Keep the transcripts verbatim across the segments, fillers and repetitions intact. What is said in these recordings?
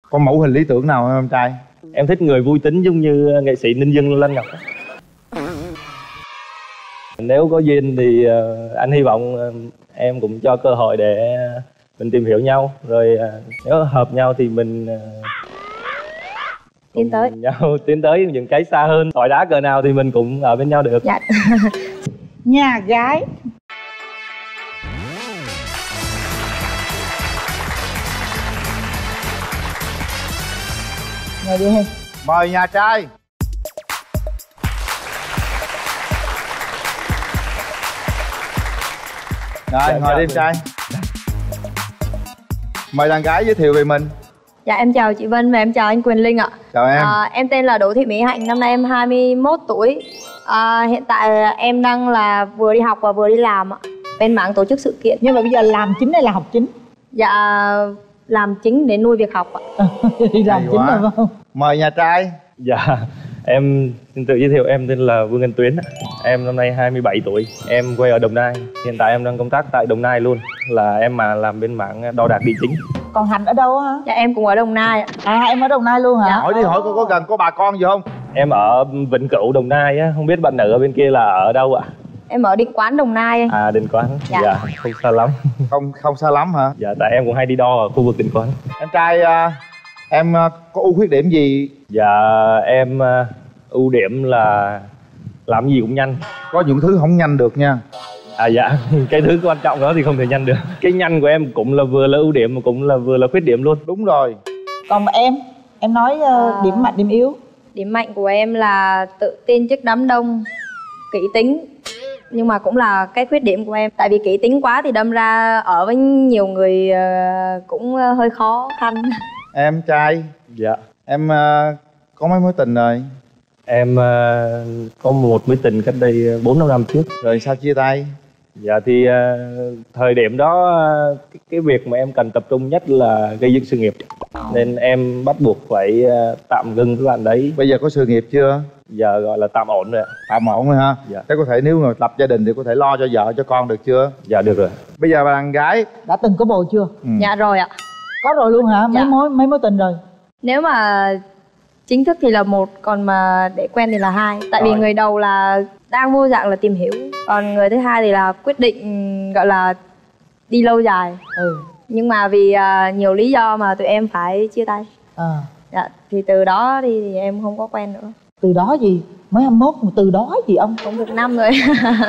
Có mẫu hình lý tưởng nào không em trai? Em thích người vui tính giống như nghệ sĩ Ninh Dương Lân Ngọc. Nếu có duyên thì uh, anh hy vọng uh, em cũng cho cơ hội để uh, mình tìm hiểu nhau. Rồi uh, nếu hợp nhau thì mình uh, tiến tới nhau tiến tới những cái xa hơn. Hỏi đá cờ nào thì mình cũng ở bên nhau được. Dạ. Nhà gái. Ngồi đi em. Mời nhà trai. Rồi, dạ, ngồi đi em trai. Mời đàn gái giới thiệu về mình. Dạ em chào chị Vân và em chào anh Quyền Linh ạ. Chào em. à, Em tên là Đỗ Thị Mỹ Hạnh, năm nay em hai mươi mốt tuổi. à, Hiện tại em đang là vừa đi học và vừa đi làm ạ, bên mảng tổ chức sự kiện. Nhưng mà bây giờ làm chính hay là học chính? Dạ làm chính để nuôi việc học ạ. Đi làm chính rồi phải không? Mời nhà trai. Dạ, em xin tự giới thiệu, em tên là Vương Anh Tuyến. Em năm nay hai mươi bảy tuổi, em quê ở Đồng Nai. Hiện tại em đang công tác tại Đồng Nai luôn. Là em mà làm bên mảng đo đạc địa chính. Còn Hạnh ở đâu hả? Dạ em cũng ở Đồng Nai ạ. À em ở Đồng Nai luôn hả? Dạ. Hỏi đi, hỏi có, có gần có bà con gì không? Em ở Vĩnh Cửu, Đồng Nai á. Không biết bạn nữ ở bên kia là ở đâu ạ? Em ở Định Quán, Đồng Nai. À, Định Quán. Dạ. Dạ, không xa lắm. Không không xa lắm hả? Dạ, tại em cũng hay đi đo ở khu vực Định Quán. Em trai à, em à, có ưu khuyết điểm gì? Dạ, em à, ưu điểm là làm gì cũng nhanh. Có những thứ không nhanh được nha. À dạ, cái thứ quan trọng đó thì không thể nhanh được. Cái nhanh của em cũng là vừa là ưu điểm mà cũng là vừa là khuyết điểm luôn. Đúng rồi. Còn em, em nói uh, À. điểm mạnh, điểm yếu. Điểm mạnh của em là tự tin trước đám đông, kỹ tính. Nhưng mà cũng là cái khuyết điểm của em. Tại vì kỹ tính quá thì đâm ra ở với nhiều người uh, cũng uh, hơi khó khăn. Em trai. Dạ. Em à, có mấy mối tình rồi? Em à, có một mối tình cách đây bốn năm năm trước. Rồi sao chia tay? Dạ thì à, thời điểm đó à, cái, cái việc mà em cần tập trung nhất là gây dựng sự nghiệp. Nên em bắt buộc phải à, tạm ngưng cái bạn đấy. Bây giờ có sự nghiệp chưa? Giờ gọi là tạm ổn rồi ạ. Tạm ổn rồi ha. Dạ. Thế có thể nếu mà lập gia đình thì có thể lo cho vợ cho con được chưa? Dạ được rồi. Bây giờ bà đàn gái. Đã từng có bồ chưa? Ừ. Dạ rồi ạ. Có rồi luôn hả? Mấy Dạ. mối mấy mối tình rồi? Nếu mà chính thức thì là một, còn mà để quen thì là hai. Tại vì Rồi. người đầu là đang vô dạng là tìm hiểu, còn người thứ hai thì là quyết định gọi là đi lâu dài. Ừ. Nhưng mà vì uh, nhiều lý do mà tụi em phải chia tay. À. Dạ, thì từ đó đi thì em không có quen nữa. Từ đó gì? Mới hai mươi mốt mà từ đó gì ông? Cũng được năm rồi.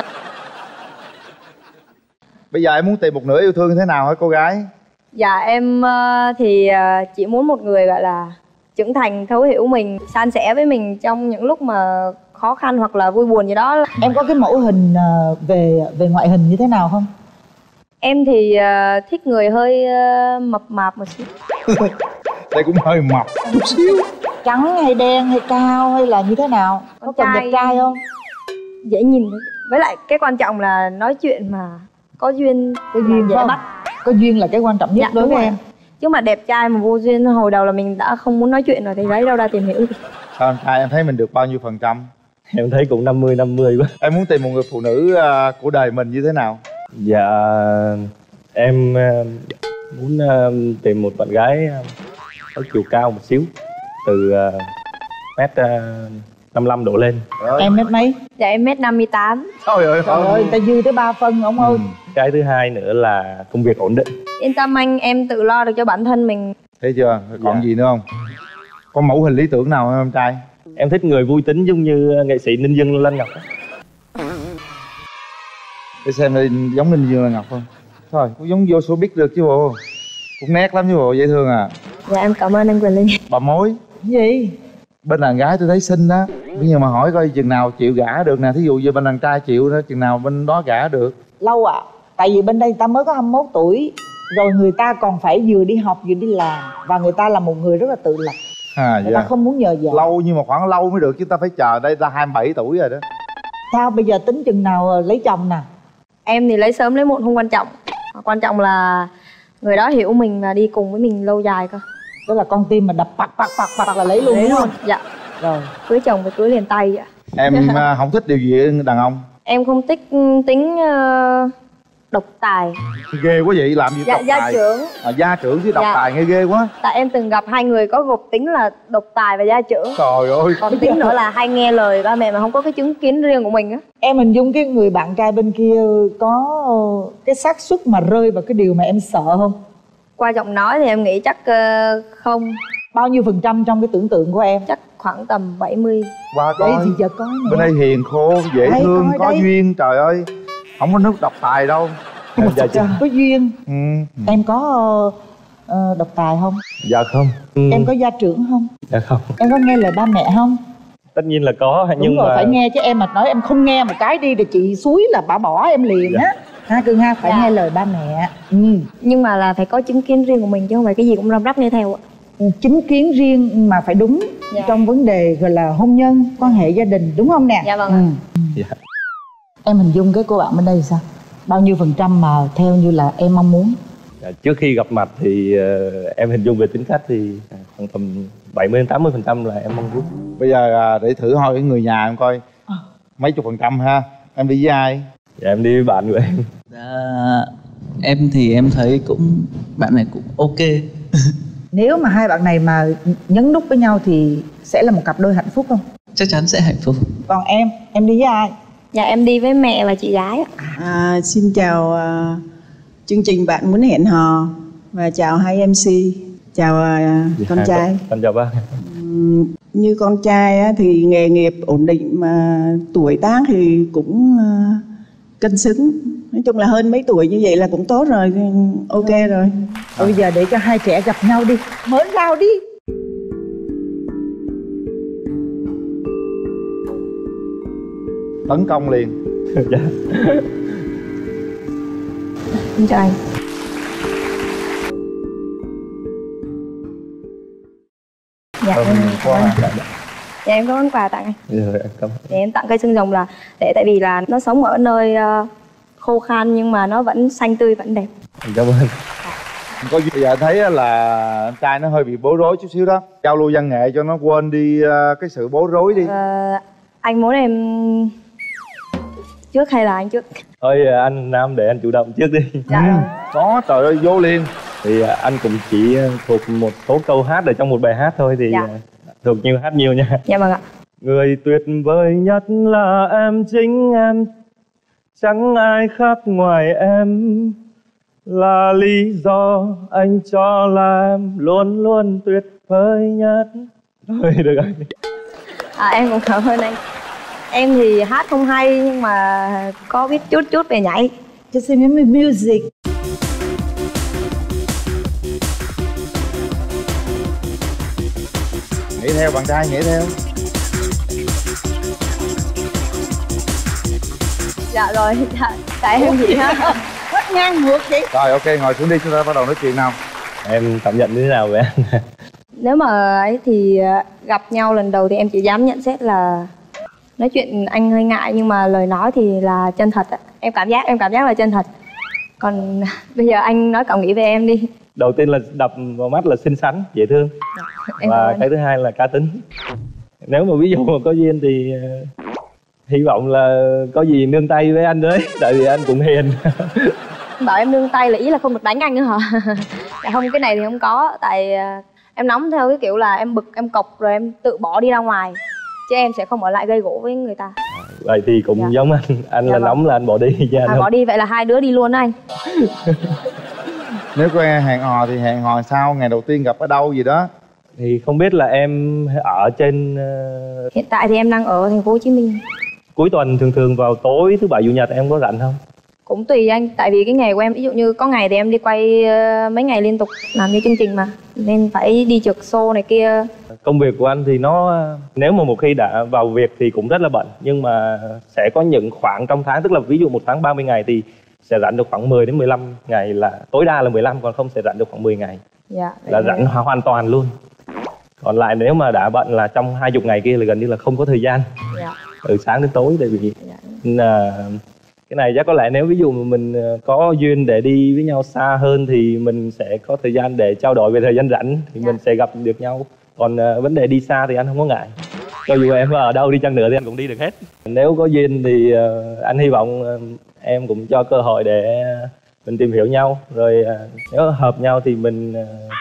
Bây giờ em muốn tìm một nửa yêu thương như thế nào hả cô gái? Dạ em uh, thì uh, chỉ muốn một người gọi là trưởng thành, thấu hiểu mình, san sẻ với mình trong những lúc mà khó khăn hoặc là vui buồn gì đó. Em có cái mẫu hình uh, về về ngoại hình như thế nào không? Em thì uh, thích người hơi uh, mập mạp một xíu. Đây cũng hơi mập chút xíu. Trắng hay đen hay cao hay là như thế nào? Có Con cần trai. đẹp trai không? Dễ nhìn. Với lại cái quan trọng là nói chuyện mà có duyên, Có duyên dễ phải không? bắt. Có duyên là cái quan trọng nhất Dạ, đối đúng với rồi. em. Chứ mà đẹp trai mà vô duyên hồi đầu là mình đã không muốn nói chuyện rồi thì lấy đâu ra tìm hiểu. Sao em trai em thấy mình được bao nhiêu phần trăm? Em thấy cũng năm mươi năm mươi quá. Em muốn tìm một người phụ nữ uh, của đời mình như thế nào? Dạ em uh, muốn uh, tìm một bạn gái uh, có chiều cao một xíu, từ uh, mét uh, năm mươi lăm đổ lên. Trời Em mét mấy? Dạ em mét năm mươi tám. Trời ơi, Trời ơi, người ta dư tới ba phân ông ơi. Ừ. Cái thứ hai nữa là công việc ổn định. Yên tâm anh, em tự lo được cho bản thân mình. Thấy chưa? Còn Dạ. gì nữa không? Có mẫu hình lý tưởng nào không em trai? Em thích người vui tính giống như nghệ sĩ Ninh Dương Lân Ngọc. Để xem đây giống Ninh Dương Ngọc không? Thôi, cũng giống vô showbiz được chứ bộ. Cũng nét lắm chứ bộ, dễ thương à. Dạ em cảm ơn anh Quyền Linh. Bà mối. Cái gì? Bên đàn gái tôi thấy xinh đó. Bây giờ mà hỏi coi chừng nào chịu gả được nè. Thí dụ như bên đàn trai chịu đó, chừng nào bên đó gả được. Lâu ạ. À. Tại vì bên đây người ta mới có hai mươi mốt tuổi. Rồi người ta còn phải vừa đi học vừa đi làm. Và người ta là một người rất là tự lập. À, Người dạ. ta không muốn nhờ vợ. Lâu nhưng mà khoảng lâu mới được chứ ta phải chờ. Đây ta hai mươi bảy tuổi rồi đó. Sao bây giờ tính chừng nào lấy chồng nè? Em thì lấy sớm lấy muộn không quan trọng. Quan trọng là người đó hiểu mình và đi cùng với mình lâu dài cơ. Tức là con tim mà đập bạc bạc bạc bạc là lấy luôn Lấy đúng luôn. không? Dạ. Rồi. Cưới chồng phải cưới liền tay ạ. Em à, không thích điều gì ở đàn ông? Em không thích tính uh, độc tài. Ghê quá vậy, làm gì Dạ, độc gia tài? trưởng. À, gia trưởng chứ độc Dạ. tài nghe ghê quá. Tại em từng gặp hai người có gộp tính là độc tài và gia trưởng. Trời ơi. Còn tính nữa là hay nghe lời ba mẹ mà không có cái chứng kiến riêng của mình á. Em hình dung cái người bạn trai bên kia có cái xác suất mà rơi vào cái điều mà em sợ không? Qua giọng nói thì em nghĩ chắc uh, không. Bao nhiêu phần trăm trong cái tưởng tượng của em? Chắc khoảng tầm bảy mươi. Qua Đấy coi. thì giờ coi nè. Bên đây hiền khô, dễ Đây, thương, coi có đây. duyên, trời ơi. Không có nước độc tài đâu. Em dạ Trời, có duyên. Ừ. Em có ờ, độc tài không? dạ không. Ừ. Em có gia trưởng không? Dạ không. Em có nghe lời ba mẹ không? Tất nhiên là có. Đúng nhưng rồi, mà phải nghe chứ. Em mà nói em không nghe một cái đi thì chị suối là bà bỏ em liền á. Ha Cưng ha, phải Dạ. nghe lời ba mẹ. Ừ. Nhưng mà là phải có chứng kiến riêng của mình chứ không phải cái gì cũng răm rắp nghe theo ạ. Chính kiến riêng mà phải đúng. Dạ. Trong vấn đề gọi là hôn nhân, quan hệ gia đình, đúng không nè? Dạ vâng ạ. dạ. Em hình dung cái cô bạn bên đây thì sao? Bao nhiêu phần trăm mà theo như là em mong muốn? Dạ, trước khi gặp mặt thì uh, em hình dung về tính cách thì khoảng tầm bảy mươi đến tám mươi phần trăm là em mong muốn. Bây giờ à, để thử hỏi cái người nhà em coi. Mấy chục phần trăm ha. Em đi với ai? Dạ, em đi với bạn của em. Dạ, em thì em thấy cũng bạn này cũng ok. Nếu mà hai bạn này mà nhấn nút với nhau thì sẽ là một cặp đôi hạnh phúc không? Chắc chắn sẽ hạnh phúc. Còn em, em đi với ai? Dạ em đi với mẹ và chị gái ạ. À, xin chào à, chương trình Bạn Muốn Hẹn Hò và chào hai em xê, chào à, con Dạ, trai. con chào bác. Ừm, như con trai á, thì nghề nghiệp ổn định mà tuổi tác thì cũng à, cân xứng. Nói chung là hơn mấy tuổi như vậy là cũng tốt rồi, ok rồi. Thôi bây giờ để cho hai trẻ gặp nhau đi. Mến rau đi. Tấn công liền. Dạ. Em chào anh. Dạ Ừ, em cảm ơn. qua. Dạ, dạ. Dạ em có món quà tặng anh. Rồi, em cảm ơn. Để em tặng cây xương rồng là để tại vì là nó sống ở nơi uh, khô khan nhưng mà nó vẫn xanh tươi vẫn đẹp. Em cảm ơn. Có gì bây giờ thấy là anh trai nó hơi bị bối rối chút xíu đó. Giao lưu văn nghệ cho nó quên đi à, cái sự bối rối đi. Ờ, anh muốn em trước hay là anh trước? Thôi anh Nam để anh chủ động trước đi. Dạ Ừ, rồi. có, trời ơi, vô liền. Thì à, anh cũng chỉ thuộc một số câu hát ở trong một bài hát thôi thì Dạ. à, thuộc nhiều hát nhiều nha. Dạ vâng ạ. Người tuyệt vời nhất là em chính em, chẳng ai khác ngoài em, là lý do anh cho là em luôn luôn tuyệt vời nhất. Thôi được rồi. À, em cũng cảm ơn anh. Em thì hát không hay nhưng mà có biết chút chút về nhảy. Just sing me music. Nghĩ theo bạn trai, nghĩ theo. Dạ rồi, dạ, tại em chị ha. Hết ngang ngược vậy. Rồi ok, ngồi xuống đi, chúng ta bắt đầu nói chuyện nào. Em cảm nhận như thế nào về anh? Nếu mà ấy thì ờ, gặp nhau lần đầu thì em chỉ dám nhận xét là nói chuyện anh hơi ngại nhưng mà lời nói thì là chân thật ạ. Em cảm giác em cảm giác là chân thật. Còn bây giờ anh nói cảm nghĩ về em đi. Đầu tiên là đập vào mắt là xinh xắn, dễ thương. Em cảm Và ơn. cái thứ hai là cá tính. Nếu mà ví dụ mà có duyên thì ờ, hy vọng là có gì nương tay với anh đấy. Tại vì anh cũng hiền. Bảo em nương tay là ý là không được đánh anh nữa hả? Dạ không, cái này thì không có. Tại ờ, em nóng theo cái kiểu là em bực, em cọc rồi em tự bỏ đi ra ngoài. Chứ em sẽ không ở lại gây gỗ với người ta. Vậy thì cũng Dạ. giống anh. Anh Dạ là vâng. nóng là anh bỏ đi chứ anh À, không. bỏ đi vậy là hai đứa đi luôn đó anh. Nếu có hẹn hò thì hẹn hò sao? Ngày đầu tiên gặp ở đâu gì đó? Thì không biết là em ở trên ờ, Hiện tại thì em đang ở thành phố Hồ Chí Minh. cuối tuần thường thường vào tối thứ bảy chủ nhật em có rảnh không? Cũng tùy anh, tại vì cái nghề của em ví dụ như có ngày thì em đi quay ờ, mấy ngày liên tục làm như chương trình mà, nên phải đi trực show này kia. Công việc của anh thì nó nếu mà một khi đã vào việc thì cũng rất là bận, nhưng mà sẽ có những khoảng trong tháng, tức là ví dụ một tháng ba mươi ngày thì sẽ rảnh được khoảng mười đến mười lăm ngày, là tối đa là mười lăm, còn không sẽ rảnh được khoảng mười ngày Dạ. là rảnh hoàn toàn luôn. Còn lại nếu mà đã bận là trong hai chục ngày kia là gần như là không có thời gian Dạ. từ sáng đến tối. Tại vì Dạ. là cái này chắc có lẽ nếu ví dụ mà mình có duyên để đi với nhau xa hơn thì mình sẽ có thời gian để trao đổi về thời gian rảnh thì Dạ. mình sẽ gặp được nhau. Còn uh, vấn đề đi xa thì anh không có ngại, cho dù em ở đâu đi chăng nữa thì anh cũng đi được hết. Nếu có duyên thì uh, anh hy vọng uh, em cũng cho cơ hội để mình tìm hiểu nhau, rồi nếu hợp nhau thì mình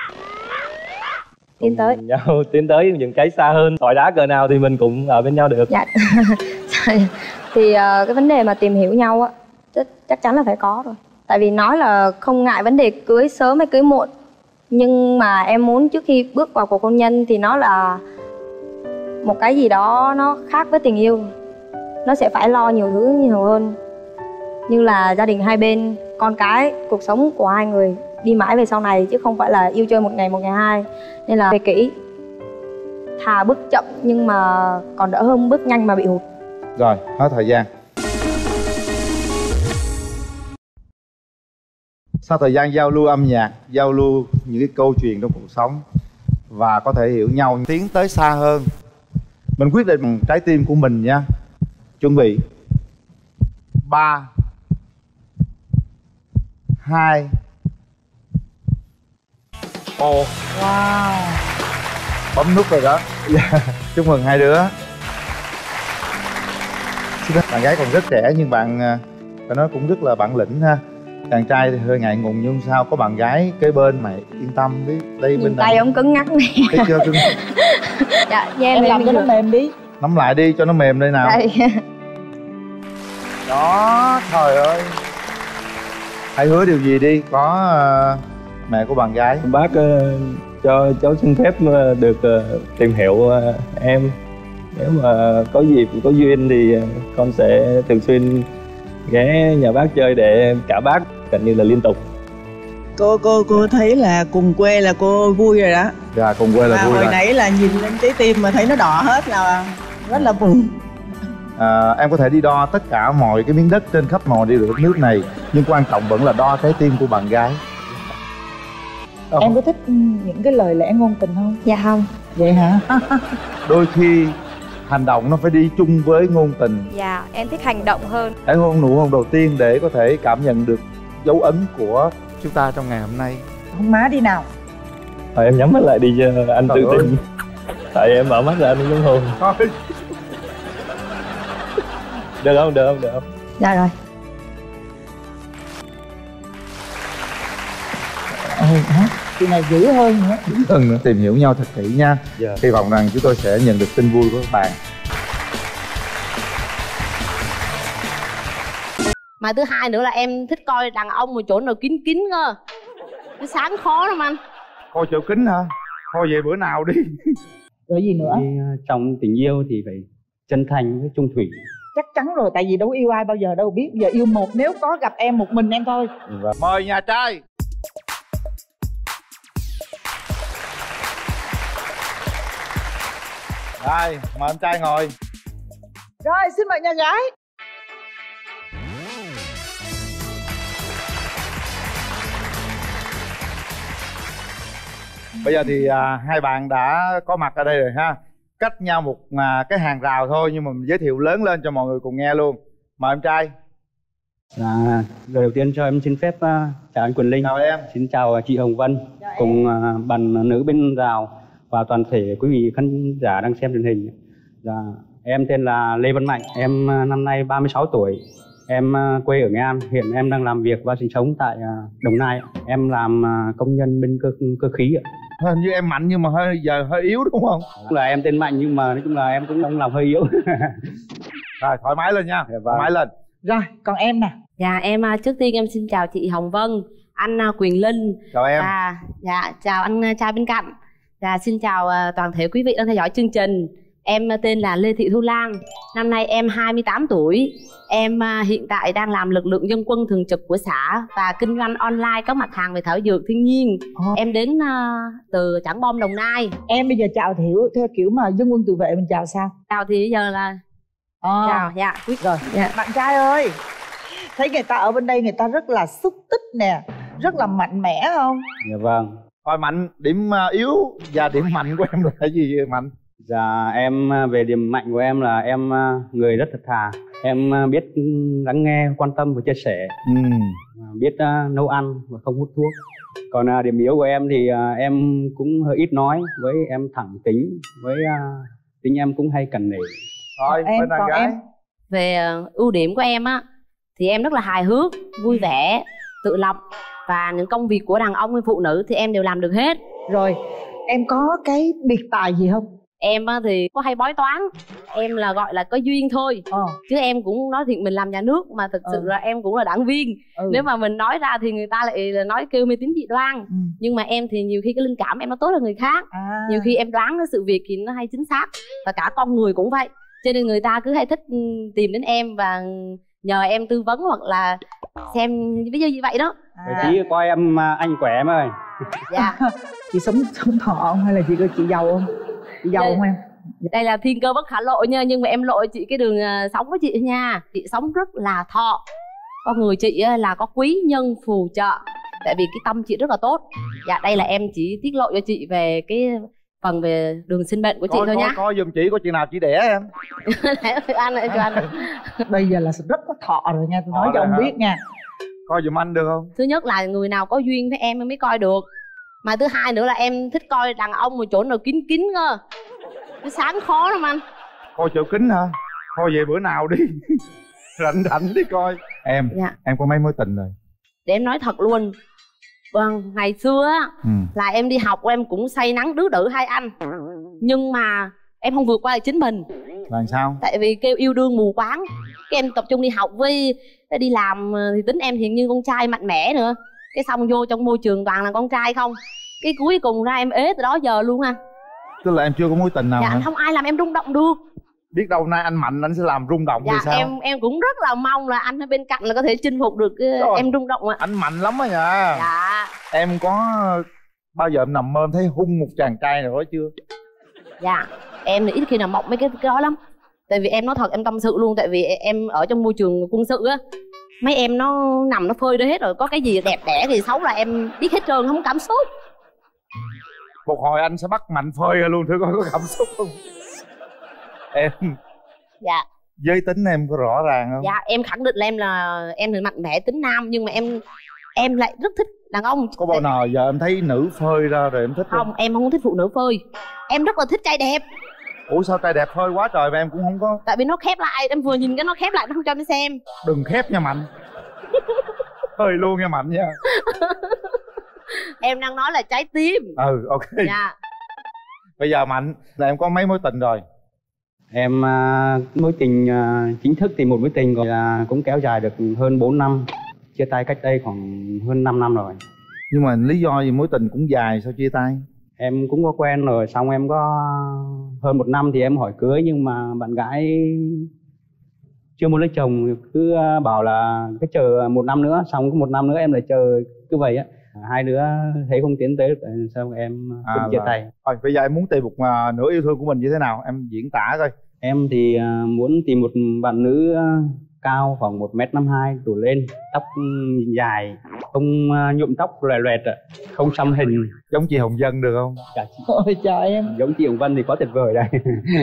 tiến tới nhau tiến tới những cái xa hơn. Hỏi đá cỡ nào thì mình cũng ở bên nhau được. Dạ. Thì uh, cái vấn đề mà tìm hiểu nhau á chắc, chắc chắn là phải có rồi. Tại vì nói là không ngại vấn đề cưới sớm hay cưới muộn, nhưng mà em muốn trước khi bước vào cuộc hôn nhân thì nó là một cái gì đó nó khác với tình yêu. Nó sẽ phải lo nhiều thứ nhiều hơn, như là gia đình hai bên, con cái, cuộc sống của hai người đi mãi về sau này, chứ không phải là yêu chơi một ngày một ngày hai. Nên là về kỹ, thà bước chậm nhưng mà còn đỡ hơn bước nhanh mà bị hụt. Rồi, hết thời gian. Sau thời gian giao lưu âm nhạc, giao lưu những cái câu chuyện trong cuộc sống và có thể hiểu nhau, tiến tới xa hơn, mình quyết định bằng trái tim của mình nha. Chuẩn bị ba hai một. Wow. Bấm nút rồi đó. Chúc mừng hai đứa. Bạn gái còn rất trẻ nhưng bạn phải nói cũng rất là bản lĩnh ha. Chàng trai thì hơi ngại ngùng nhưng sao có bạn gái kế bên mày yên tâm đi. Đây Nhìn bên tay ông cứng ngắc này. thấy chưa cưng? Dạ, em, em làm cho nó mềm đi. Nắm lại đi cho nó mềm đây nào. Đây. Đó, trời ơi. Hãy hứa điều gì đi, có uh, mẹ của bạn gái. Bác uh, cho cháu xin phép uh, được uh, tìm hiểu uh, em. Nếu mà có dịp, có duyên thì uh, con sẽ thường xuyên ghé nhà bác chơi để cả bác gần như là liên tục. Cô cô cô thấy là cùng quê là cô vui rồi đó. Dạ, cùng quê là à, vui hồi rồi. nãy là nhìn lên trái tim mà thấy nó đỏ hết là rất là mừng. À, em có thể đi đo tất cả mọi cái miếng đất trên khắp mọi đi đất nước này, nhưng quan trọng vẫn là đo trái tim của bạn gái. Không. Em có thích những cái lời lẽ ngôn tình không? Dạ không. Vậy hả? Đôi khi hành động nó phải đi chung với ngôn tình. Dạ, em thích hành động hơn. Hãy hôn nụ hôn đầu tiên để có thể cảm nhận được dấu ấn của chúng ta trong ngày hôm nay. Hôn má đi nào. Thôi em nhắm mắt lại đi cho anh Trời tự ơi. tin. Tại em mở mắt ra anh muốn hôn. Thôi. Được không? Được không? Được không? Dạ rồi. Ừ, hả? Chị này dữ hơn nữa. Hơn nữa, tìm hiểu nhau thật kỹ nha. Dạ. Hy vọng rằng chúng tôi sẽ nhận được tin vui của các bạn. Mà thứ hai nữa là em thích coi đàn ông một chỗ nào kín kín cơ. Cái sáng khó lắm anh. Coi chỗ kính hả? Thôi về bữa nào đi. Rồi gì nữa? Thì, uh, trong tình yêu thì phải chân thành với trung thủy. Chắc chắn rồi, tại vì đâu yêu ai bao giờ đâu biết. Giờ yêu một, nếu có gặp em một mình em thôi. Mời nhà trai. Rồi, mời em trai ngồi. Rồi, xin mời nhà gái. Bây giờ thì à, hai bạn đã có mặt ở đây rồi ha. Cách nhau một à, cái hàng rào thôi, nhưng mà mình giới thiệu lớn lên cho mọi người cùng nghe luôn. Mời em trai. Là lời đầu tiên cho em xin phép uh, chào anh Quỳnh Linh. Chào em. Xin chào chị Hồng Vân, chào cùng uh, bạn nữ bên rào và toàn thể quý vị khán giả đang xem truyền hình. Dạ, em tên là Lê Văn Mạnh, em uh, năm nay ba mươi sáu tuổi. Em uh, quê ở Nghệ An, hiện em đang làm việc và sinh sống tại uh, Đồng Nai. Em làm uh, công nhân bên cơ cơ khí ạ. Hình như em mạnh nhưng mà hơi giờ hơi yếu đúng không? Cũng là em tên Mạnh nhưng mà nói chung là em cũng không làm hơi yếu. Rồi, thoải mái lên nha, thoải mái lên. Rồi, còn em nè. Dạ em à, trước tiên em xin chào chị Hồng Vân, anh à, Quyền Linh. Chào em. Và dạ chào anh à, trai bên cạnh. Dạ xin chào à, toàn thể quý vị đang theo dõi chương trình. Em à, tên là Lê Thị Thu Lan. Năm nay em hai mươi tám tuổi. Em à, hiện tại đang làm lực lượng dân quân thường trực của xã và kinh doanh online các mặt hàng về thảo dược thiên nhiên. Ồ. Em đến à, từ Trảng Bom, Đồng Nai. Em bây giờ chào thiểu theo kiểu mà dân quân tự vệ mình chào sao? Chào thì bây giờ là À. chào dạ quý Rồi, dạ. bạn trai ơi, thấy người ta ở bên đây người ta rất là xúc tích nè, rất là mạnh mẽ không? Dạ vâng. Thôi Mạnh, điểm uh, yếu và điểm mạnh của em là cái gì vậy Mạnh? Dạ em về điểm mạnh của em là em người rất thật thà. Em biết lắng nghe, quan tâm và chia sẻ. Ừ. Biết uh, nấu ăn và không hút thuốc. Còn uh, điểm yếu của em thì uh, em cũng hơi ít nói, với em thẳng tính, với uh, tính em cũng hay cằn nể. Thôi, em, bên đàn còn gái. em. Về uh, ưu điểm của em á thì em rất là hài hước, vui vẻ, tự lập. Và những công việc của đàn ông hay phụ nữ thì em đều làm được hết. Rồi em có cái biệt tài gì không? Em thì có hay bói toán. Em là gọi là có duyên thôi. ờ. Chứ em cũng nói thiệt mình làm nhà nước, mà thực sự ừ. là em cũng là đảng viên. ừ. Nếu mà mình nói ra thì người ta lại là nói kêu mê tín dị đoan. ừ. Nhưng mà em thì nhiều khi cái linh cảm em nó tốt hơn người khác. à. Nhiều khi em đoán cái sự việc thì nó hay chính xác. Và cả con người cũng vậy. Cho nên người ta cứ hay thích tìm đến em và nhờ em tư vấn hoặc là xem ví dụ như vậy đó. à. Chị coi em anh khỏe em ơi. Dạ. Chị sống sống thọ không hay là chị chị giàu không? Chị giàu Đây, không em? đây là thiên cơ bất khả lộ nha. Nhưng mà em lộ chị cái đường uh, sống với chị nha. Chị sống rất là thọ. Con người chị uh, là có quý nhân phù trợ. Tại vì cái tâm chị rất là tốt. Dạ đây là em chỉ tiết lộ cho chị về cái phần về đường sinh mệnh của chị coi, thôi coi, nhá. coi giùm chị có chuyện nào chị đẻ em. Ăn lại cho anh. Bây giờ là rất có thọ rồi nha, tôi nói Thọ cho ông hả? biết nha. Coi giùm anh được không? Thứ nhất là người nào có duyên với em mới coi được. Mà thứ hai nữa là em thích coi đàn ông một chỗ nào kín kín cơ. Cái sáng khó lắm anh. Coi chỗ kính hả? Coi về bữa nào đi. Rảnh rảnh đi coi. Em, Dạ. em có mấy mối tình rồi? Để em nói thật luôn. Vâng, ngày xưa á ừ. là em đi học em cũng say nắng đứa đỡ hai anh. Nhưng mà em không vượt qua được chính mình. Làm sao? Tại vì kêu yêu đương mù quáng. Cái em tập trung đi học với đi làm thì tính em thì như con trai mạnh mẽ nữa. Cái xong vô trong môi trường toàn là con trai không. Cái cuối cùng ra em ế từ đó giờ luôn anh. Tức là em chưa có mối tình nào Dạ hả? không ai làm em rung động được. Biết đâu nay anh mạnh anh sẽ làm rung động Dạ thì sao? em em cũng rất là mong là anh ở bên cạnh là có thể chinh phục được Rồi. em rung động ạ. Anh mạnh lắm á nha. Dạ. Em có bao giờ em nằm mơ em thấy hung một chàng trai nào đó chưa? Dạ em thì ít khi nào mộng mấy cái, cái đó lắm. Tại vì em nói thật em tâm sự luôn. Tại vì em ở trong môi trường quân sự á, mấy em nó nằm nó phơi đó hết rồi. Có cái gì đẹp đẽ thì xấu là em biết hết trơn, không cảm xúc. Một hồi anh sẽ bắt Mạnh phơi ra luôn thử coi có cảm xúc không. Em Dạ. giới tính em có rõ ràng không? Dạ em khẳng định là em là em thì mạnh mẽ tính nam. Nhưng mà em em lại rất thích đàn ông. Có bao nào giờ em thấy nữ phơi ra rồi em thích không? Không, em không thích phụ nữ phơi. Em rất là thích trai đẹp. Ủa sao trai đẹp phơi quá trời mà em cũng không có? Tại vì nó khép lại, em vừa nhìn cái nó khép lại nó không cho em xem. Đừng khép nha Mạnh. Phơi luôn nha Mạnh nha. Em đang nói là trái tim. Ừ ok. Dạ. Bây giờ Mạnh là em có mấy mối tình rồi? Em uh, mối tình uh, chính thức thì một mối tình rồi là cũng kéo dài được hơn bốn năm. Chia tay cách đây khoảng hơn năm năm rồi. Nhưng mà lý do gì mối tình cũng dài sao chia tay? Em cũng có quen rồi, xong em có hơn một năm thì em hỏi cưới. Nhưng mà bạn gái chưa muốn lấy chồng, cứ bảo là cứ chờ một năm nữa. Xong có một năm nữa em lại chờ cứ vậy á. Hai đứa thấy không tiến tới được, xong em À, cũng chia là... tay. Rồi bây giờ em muốn tìm một uh, nửa yêu thương của mình như thế nào? Em diễn tả coi. Em thì uh, muốn tìm một bạn nữ uh, cao khoảng một mét năm hai đổ lên, tóc dài, không uh, nhuộm tóc loè loẹt, không xăm hình. Giống chị Hồng Vân được không? Dạ, chị... Ôi trời em. Giống chị Hồng Vân thì có tuyệt vời đây.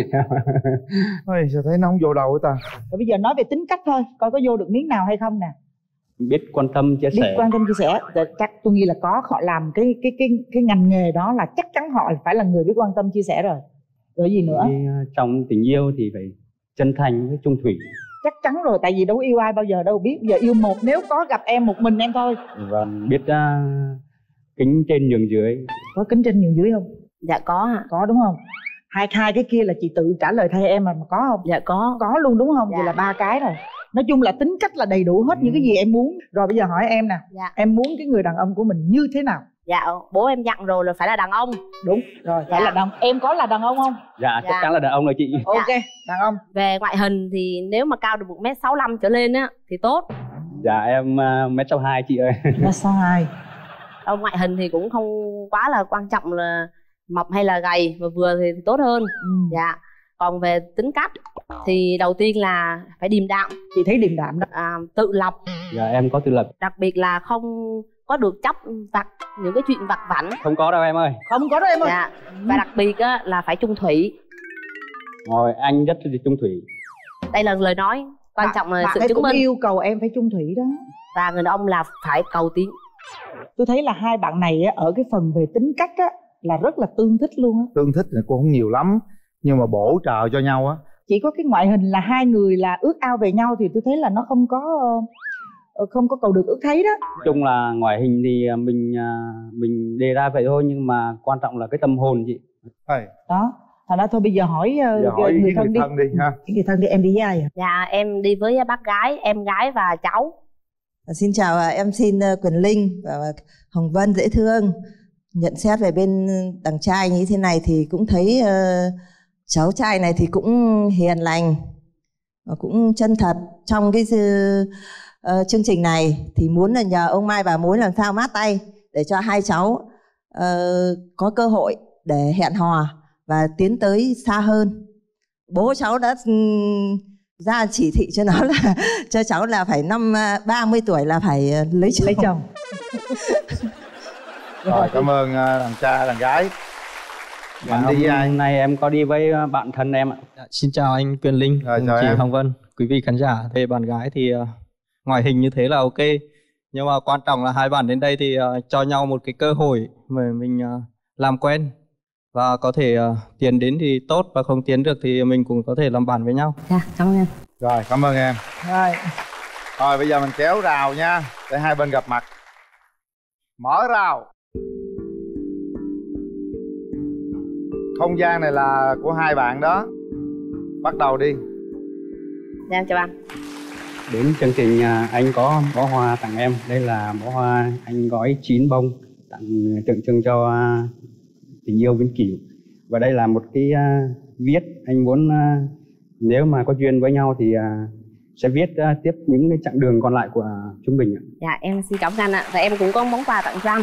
Ôi sao thấy nó không vô đầu ta. Rồi bây giờ nói về tính cách thôi, coi có vô được miếng nào hay không nè. Biết quan tâm chia Biết sẻ. quan tâm chia sẻ, chắc tôi nghĩ là có. Họ làm cái cái cái cái ngành nghề đó là chắc chắn họ phải là người biết quan tâm chia sẻ rồi. Rồi gì nữa? Thì, uh, trong tình yêu thì phải chân thành với trung thủy. Chắc chắn rồi, tại vì đâu yêu ai bao giờ đâu biết. Giờ yêu một, nếu có gặp em một mình em thôi. Và biết uh, kính trên nhường dưới. Có kính trên nhường dưới không? Dạ có ạ. Có đúng không? Hai hai cái kia là chị tự trả lời thay em mà, mà có không? Dạ có. Có luôn đúng không? Dạ. Vậy là ba cái rồi. Nói chung là tính cách là đầy đủ hết. ừ. Những cái gì em muốn. Rồi bây giờ hỏi em nè. Dạ. Em muốn cái người đàn ông của mình như thế nào? Dạ bố em dặn rồi là phải là đàn ông. Đúng rồi, phải Dạ. là đàn. Em có là đàn ông không? Dạ, Dạ. chắc chắn là đàn ông rồi chị. Ok, đàn ông. Về ngoại hình thì nếu mà cao được một mét sáu lăm trở lên á thì tốt. Dạ em uh, mét sáu hai chị ơi. Là sai. Ở ngoại hình thì cũng không quá là quan trọng là mập hay là gầy, mà vừa thì tốt hơn. ừ. Dạ. Còn về tính cách thì đầu tiên là phải điềm đạm. Chị thấy điềm đạm đó. À, tự lập. Dạ em có tự lập. Đặc biệt là không có được chấp vặt những cái chuyện vặt vãnh. Không có đâu em ơi. Không có đâu em ơi. Dạ. Và đặc biệt á, là phải chung thủy. Rồi anh rất là trung thủy. Đây là lời nói quan trọng là bạn sự ấy chứng cũng minh. yêu cầu em phải chung thủy đó. Và người đàn ông là phải cầu tiến. Tôi thấy là hai bạn này á, ở cái phần về tính cách á, là rất là tương thích luôn á. Tương thích thì cũng không nhiều lắm, nhưng mà bổ trợ cho nhau á. Chỉ có cái ngoại hình là hai người là ước ao về nhau thì tôi thấy là nó không có không có cầu được ước thấy đó. Nói chung là ngoại hình thì mình mình đề ra vậy thôi, nhưng mà quan trọng là cái tâm hồn chị. Đó, thành ra thôi bây giờ hỏi, giờ hỏi người, người thân đi. thân đi ha. Người thân đi, em đi với ai à? Dạ em đi với bác gái, em gái và cháu. Xin chào, em xin Quyền Linh và Hồng Vân dễ thương. Nhận xét về bên đàn trai như thế này thì cũng thấy uh, cháu trai này thì cũng hiền lành và cũng chân thật. Trong cái uh, chương trình này thì muốn là nhờ ông Mai bà Mối làm sao mát tay để cho hai cháu uh, có cơ hội để hẹn hò và tiến tới xa hơn. Bố cháu đã um, ra chỉ thị cho nó là cho cháu là phải năm ba mươi tuổi là phải lấy chồng. Lấy chồng. Rồi, cảm ơn đàn trai, đàn gái. Bạn đi với ai? Hôm nay em có đi với bạn thân em ạ. Dạ, xin chào anh Quyền Linh, rồi, chị em. Hồng Vân, quý vị khán giả. Về bạn gái thì uh, ngoại hình như thế là ok, nhưng mà quan trọng là hai bạn đến đây thì uh, cho nhau một cái cơ hội mà mình uh, làm quen và có thể uh, tiến đến thì tốt, và không tiến được thì mình cũng có thể làm bạn với nhau. Dạ, cảm ơn em. Rồi, cảm ơn em. Rồi. Rồi bây giờ mình kéo rào nha, để hai bên gặp mặt. Mở rào. Không gian này là của hai bạn đó. Bắt đầu đi. Dạ, chào anh. Đến chương trình anh có bó hoa tặng em. Đây là bó hoa anh gói chín bông tặng tượng trưng cho tình yêu vĩnh cửu. Và đây là một cái viết anh muốn nếu mà có duyên với nhau thì sẽ viết tiếp những cái chặng đường còn lại của chúng mình ạ. Dạ em xin cảm ơn anh ạ. Và em cũng có món quà tặng cho anh.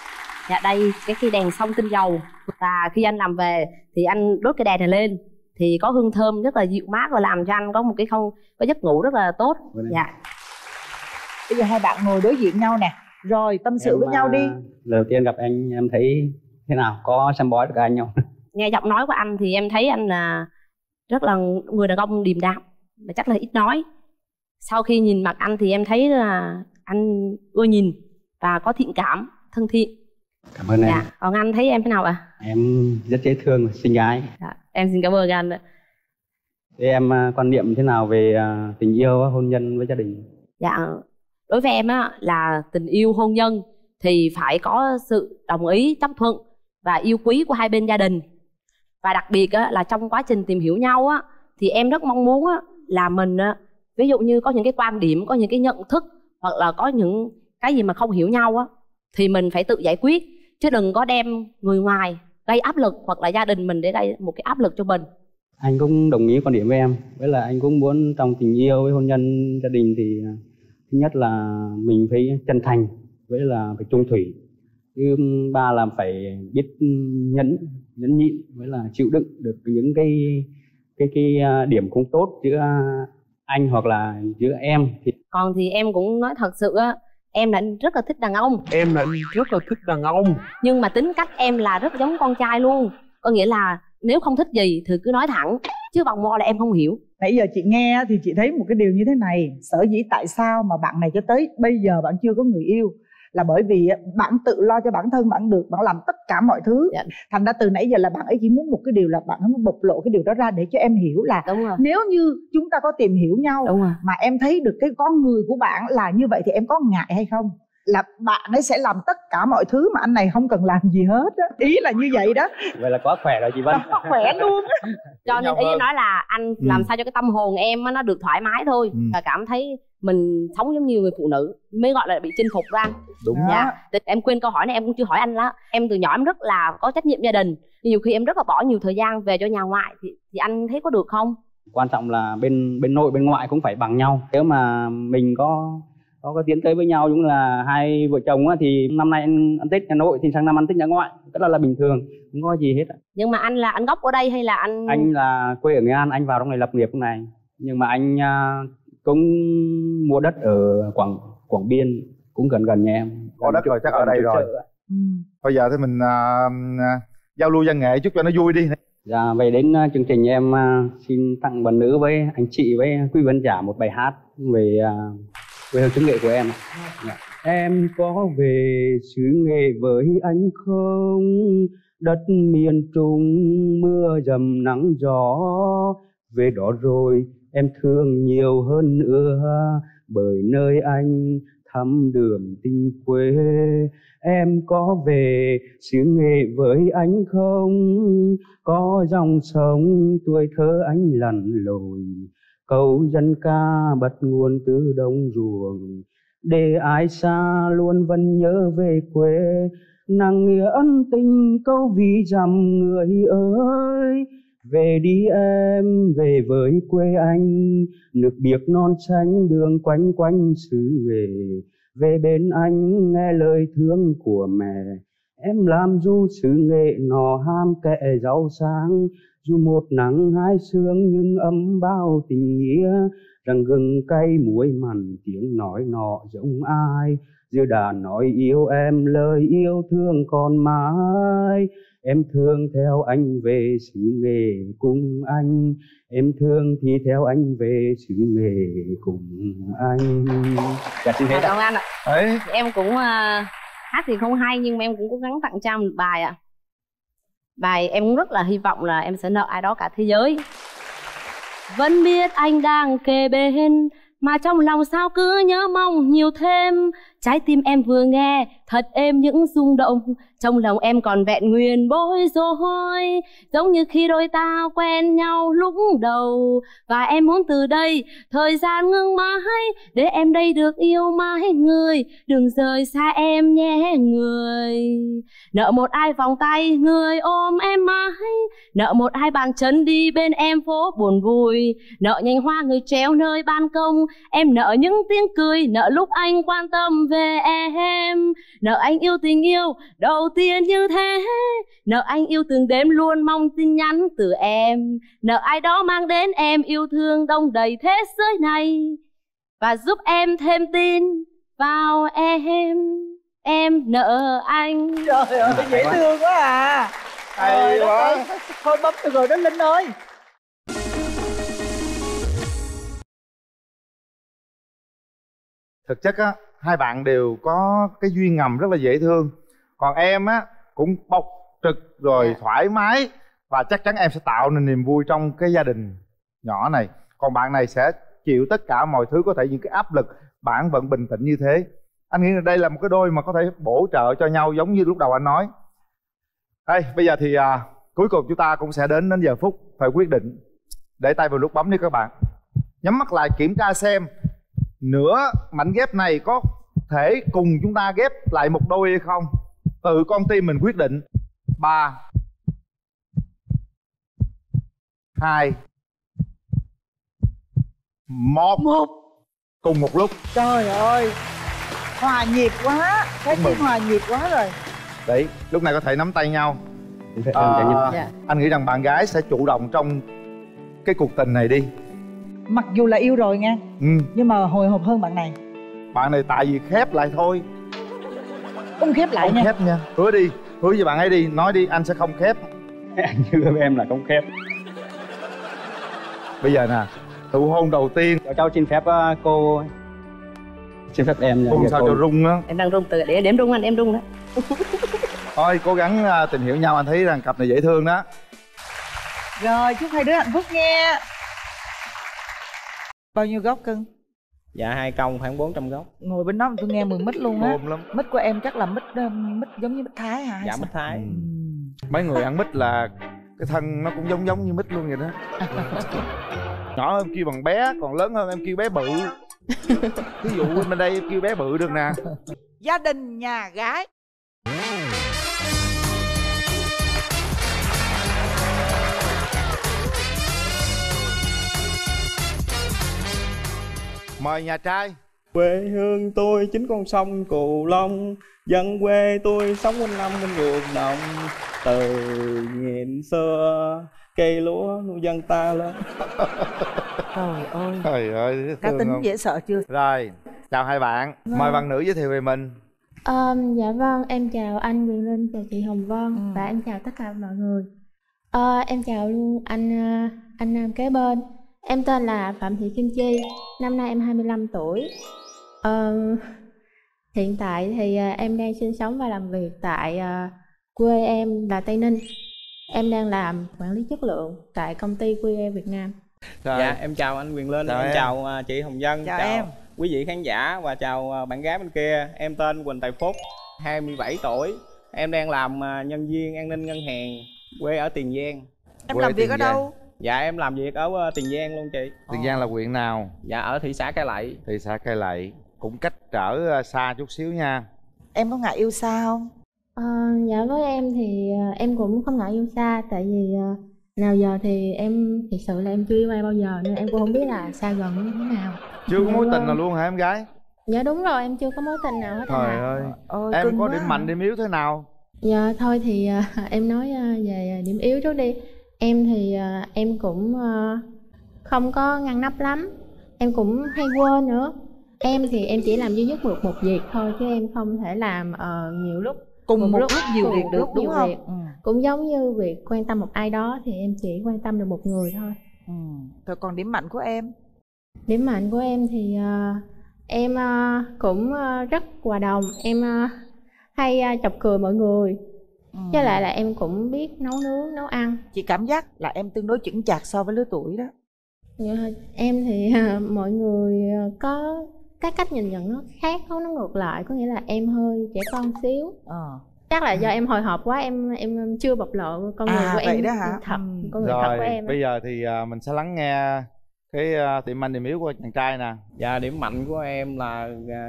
Dạ đây cái cây đèn sông tinh dầu, và khi anh làm về thì anh đốt cái đèn này lên thì có hương thơm rất là dịu mát và làm cho anh có một cái không có giấc ngủ rất là tốt. Dạ. Bây giờ hai bạn ngồi đối diện nhau nè, rồi tâm sự em, với nhau đi. Lần đầu tiên gặp anh em thấy thế nào, có xem bói được anh không? Nghe giọng nói của anh thì em thấy anh là rất là người đàn ông điềm đạm và chắc là ít nói. Sau khi nhìn mặt anh thì em thấy là anh ưa nhìn và có thiện cảm, thân thiện. Cảm ơn em. Dạ. Còn anh thấy em thế nào ạ? À? Em rất dễ thương, xinh gái. Dạ. Em xin cảm ơn anh ạ. Thế em quan niệm thế nào về tình yêu, hôn nhân với gia đình? Dạ, đối với em á là tình yêu hôn nhân thì phải có sự đồng ý, chấp thuận và yêu quý của hai bên gia đình. Và đặc biệt á là trong quá trình tìm hiểu nhau á thì em rất mong muốn á là mình á, ví dụ như có những cái quan điểm, có những cái nhận thức hoặc là có những cái gì mà không hiểu nhau á thì mình phải tự giải quyết, chứ đừng có đem người ngoài gây áp lực hoặc là gia đình mình để gây một cái áp lực cho mình. Anh cũng đồng ý quan điểm với em, với là anh cũng muốn trong tình yêu với hôn nhân gia đình thì thứ nhất là mình phải chân thành, với là phải trung thủy, thứ ba là phải biết nhẫn nhẫn nhịn, với là chịu đựng được những cái cái cái điểm không tốt giữa anh hoặc là giữa em. Thì còn thì em cũng nói thật sự á, em là rất là thích đàn ông. Em là rất là thích đàn ông. Nhưng mà tính cách em là rất giống con trai luôn. Có nghĩa là nếu không thích gì thì cứ nói thẳng, chứ vòng vo là em không hiểu. Nãy giờ chị nghe thì chị thấy một cái điều như thế này. Sở dĩ tại sao mà bạn này cho tới bây giờ bạn chưa có người yêu là bởi vì bạn tự lo cho bản thân bạn được, bạn làm tất cả mọi thứ. Dạ. Thành ra từ nãy giờ là bạn ấy chỉ muốn một cái điều là bạn ấy muốn bộc lộ cái điều đó ra để cho em hiểu là nếu như chúng ta có tìm hiểu nhau mà em thấy được cái con người của bạn là như vậy thì em có ngại hay không? Là bạn ấy sẽ làm tất cả mọi thứ mà anh này không cần làm gì hết á. Ý là như vậy đó. Vậy là quá khỏe rồi chị Vân. Quá khỏe luôn á. Cho nên ý nói là anh ừ. làm sao cho cái tâm hồn em nó được thoải mái thôi. ừ. Và cảm thấy mình sống giống như người phụ nữ mới gọi là bị chinh phục ra. Đúng. Dạ. Em quên câu hỏi này, em cũng chưa hỏi anh đó. Em từ nhỏ em rất là có trách nhiệm gia đình. Nhiều khi em rất là bỏ nhiều thời gian về cho nhà ngoại thì, thì anh thấy có được không? Quan trọng là bên bên nội bên ngoại cũng phải bằng nhau. Nếu mà mình có có có tiến tới với nhau, cũng là hai vợ chồng á, thì năm nay ăn, ăn Tết nhà nội thì sang năm ăn Tết nhà ngoại, rất là là bình thường, không có gì hết. Nhưng mà anh là anh gốc ở đây hay là anh? Anh là quê ở Nghệ An, anh vào trong này lập nghiệp trong này, nhưng mà anh uh, cũng mua đất ở Quảng Quảng Biên, cũng gần gần nhà em. Có đất rồi chắc ở đây rồi. Ừ. Bây giờ thì mình uh, giao lưu văn nghệ chút cho nó vui đi. Dạ, về đến uh, chương trình em uh, xin tặng bạn nữ với anh chị với quý khán giả một bài hát về uh, quê hương xứ Nghệ của em. Dạ. Em có về xứ Nghệ với anh không? Đất miền Trung mưa dầm nắng gió, về đó rồi em thương nhiều hơn nữa, bởi nơi anh thăm đường tình quê. Em có về xứ Nghệ với anh không? Có dòng sông tuổi thơ anh lặn lội, câu dân ca bắt nguồn từ đồng ruộng. Để ai xa luôn vẫn nhớ về quê, nặng nghĩa ân tình câu ví dặm người ơi. Về đi em, về với quê anh, nước biếc non xanh đường quanh quanh xứ Nghệ. Về bên anh nghe lời thương của mẹ, em làm du xứ Nghệ nọ ham kẻ giàu sang. Dù một nắng hai sương nhưng ấm bao tình nghĩa, rằng gừng cay muối mặn tiếng nói nọ giống ai. Giờ đã nói yêu em lời yêu thương còn mãi. Em thương theo anh về xứ Nghệ cùng anh, em thương thì theo anh về xứ Nghệ cùng anh. Dạ xin hết Cảm ơn anh ạ. Đấy. Em cũng uh, hát thì không hay nhưng mà em cũng cố gắng tặng cho một bài ạ. À. Bài em cũng rất là hy vọng là em sẽ nợ ai đó cả thế giới. Vẫn biết anh đang kề bên, mà trong lòng sao cứ nhớ mong nhiều thêm. Trái tim em vừa nghe thật êm những rung động, trong lòng em còn vẹn nguyên bối rối, giống như khi đôi ta quen nhau lúc đầu. Và em muốn từ đây thời gian ngưng mãi, để em đây được yêu mãi người, đừng rời xa em nhé người. Nợ một ai vòng tay người ôm em mãi, nợ một ai bàn chân đi bên em phố buồn vui, nợ nhành hoa người treo nơi ban công, em nợ những tiếng cười, nợ lúc anh quan tâm về em, nợ anh yêu tình yêu đầu tiên như thế, nợ anh yêu từng đêm luôn mong tin nhắn từ em, nợ ai đó mang đến em yêu thương đông đầy thế giới này, và giúp em thêm tin vào em. Em nợ anh. Trời ơi dễ thương quá à. Hay quá. Thôi bấm được rồi đó Linh ơi. Thực chất á, hai bạn đều có cái duyên ngầm rất là dễ thương. Còn em á, cũng bộc trực rồi yeah. thoải mái. Và chắc chắn em sẽ tạo nên niềm vui trong cái gia đình nhỏ này. Còn bạn này sẽ chịu tất cả mọi thứ, có thể những cái áp lực. Bạn vẫn bình tĩnh như thế. Anh nghĩ là đây là một cái đôi mà có thể bổ trợ cho nhau, giống như lúc đầu anh nói. Đây, bây giờ thì à, cuối cùng chúng ta cũng sẽ đến đến giờ phút phải quyết định. Để tay vào nút bấm đi các bạn. Nhắm mắt lại kiểm tra xem nửa mảnh ghép này có thể cùng chúng ta ghép lại một đôi hay không. Tự con tim mình quyết định. Ba, hai, một. Một. Cùng một lúc. Trời ơi, hòa nhịp quá. Cái tiếng hòa nhịp quá rồi. Đấy, lúc này có thể nắm tay nhau. à, yeah. Anh nghĩ rằng bạn gái sẽ chủ động trong cái cuộc tình này đi. Mặc dù là yêu rồi nha, ừ. nhưng mà hồi hộp hơn bạn này. Bạn này tại vì khép lại thôi. Không khép lại không nha. Khép nha. Hứa đi, hứa với bạn ấy đi. Nói đi, anh sẽ không khép. Anh hứa với em là không khép. Bây giờ nè, nụ hôn đầu tiên. Cháu, cháu xin phép uh, cô. Xin phép em. Hôn sao cô. Cho rung á. Em đang rung, từ để đếm rung anh, em rung đó. Thôi cố gắng uh, tìm hiểu nhau, anh thấy rằng cặp này dễ thương đó. Rồi, chúc hai đứa hạnh phúc nha. Bao nhiêu góc cưng? Dạ hai công khoảng bốn trăm góc. Ngồi bên đó tôi nghe mười mít luôn á. Mít của em chắc là mít mít giống như mít Thái hả? Dạ mít Thái. ừ. Mấy người ăn mít là cái thân nó cũng giống giống như mít luôn vậy đó. Nhỏ hơn em kêu bằng bé, còn lớn hơn em kêu bé bự. Ví dụ bên đây em kêu bé bự được nè. Gia đình nhà gái. Mời nhà trai. Quê hương tôi chính con sông Cù Long, dân quê tôi sống quanh năm bên ruộng đồng. Từ nghìn xưa cây lúa nuôi dân ta lên. Trời ơi. Trời ơi, cá tính không? Dễ sợ chưa? Rồi, chào hai bạn. Vâng. Mời bạn nữ giới thiệu về mình. Um, dạ vâng, em chào anh Quyền Linh, chào chị Hồng Vân, ừ. và em chào tất cả mọi người. uh, Em chào luôn anh uh, anh nam kế bên. Em tên là Phạm Thị Kim Chi, năm nay em hai mươi lăm tuổi. uh, Hiện tại thì uh, em đang sinh sống và làm việc tại uh, quê em là Tây Ninh. Em đang làm quản lý chất lượng tại công ty quy e Việt Nam. Rồi. Dạ em chào anh Quyền Linh, Chào em, em. chào uh, chị Hồng Vân, Chào em. quý vị khán giả và chào uh, bạn gái bên kia. Em tên Quỳnh Tài Phúc, hai mươi bảy tuổi. Em đang làm uh, nhân viên an ninh ngân hàng, quê ở Tiền Giang. Em Quê làm việc Tiền ở Giang. đâu? Dạ em làm việc ở uh, Tiền Giang luôn chị. Tiền Giang là huyện nào? Dạ ở thị xã Cai Lậy. Thị xã Cai Lậy. Cũng cách trở uh, xa chút xíu nha. Em có ngại yêu xa không? Ờ, dạ với em thì ờ, em cũng không ngại yêu xa. Tại vì ờ, nào giờ thì em thật sự là em chưa yêu ai bao giờ, nên em cũng không biết là xa gần như thế nào. Chưa có Dạ mối tình vâng. nào luôn hả em gái? Dạ đúng rồi, em chưa có mối tình nào hết. Trời à. ơi. Ôi, Em cưng có quá điểm à. mạnh điểm yếu thế nào? Dạ thôi thì ờ, em nói ờ, về điểm yếu trước đi. Em thì ờ, em cũng ờ, không có ngăn nắp lắm. Em cũng hay quên nữa. Em thì em chỉ làm duy nhất một một việc thôi, chứ em không thể làm ờ, nhiều lúc. Cùng một lúc nhiều cùng việc một được, lúc đúng nhiều không? việc. Ừ. Cũng giống như việc quan tâm một ai đó thì em chỉ quan tâm được một người thôi. Ừ. Rồi còn điểm mạnh của em? Điểm mạnh của em thì ờ, em ờ, cũng ờ, rất hòa đồng. Em ờ, hay ờ, chọc cười mọi người. Ừ. Với lại là em cũng biết nấu nướng, nấu ăn. Chị cảm giác là em tương đối chững chạc so với lứa tuổi đó. Dạ, em thì ờ, mọi người ờ, có cái cách nhìn nhận nó khác, nó nó ngược lại. Có nghĩa là em hơi trẻ con xíu. Ờ. Chắc là do em hồi hộp quá, em em chưa bộc lộ con người À, của vậy em đó hả? thật, Ừ. con người thật Rồi của em á. bây giờ thì uh, mình sẽ lắng nghe cái uh, điểm mạnh điểm yếu của chàng trai nè. Dạ điểm mạnh của em là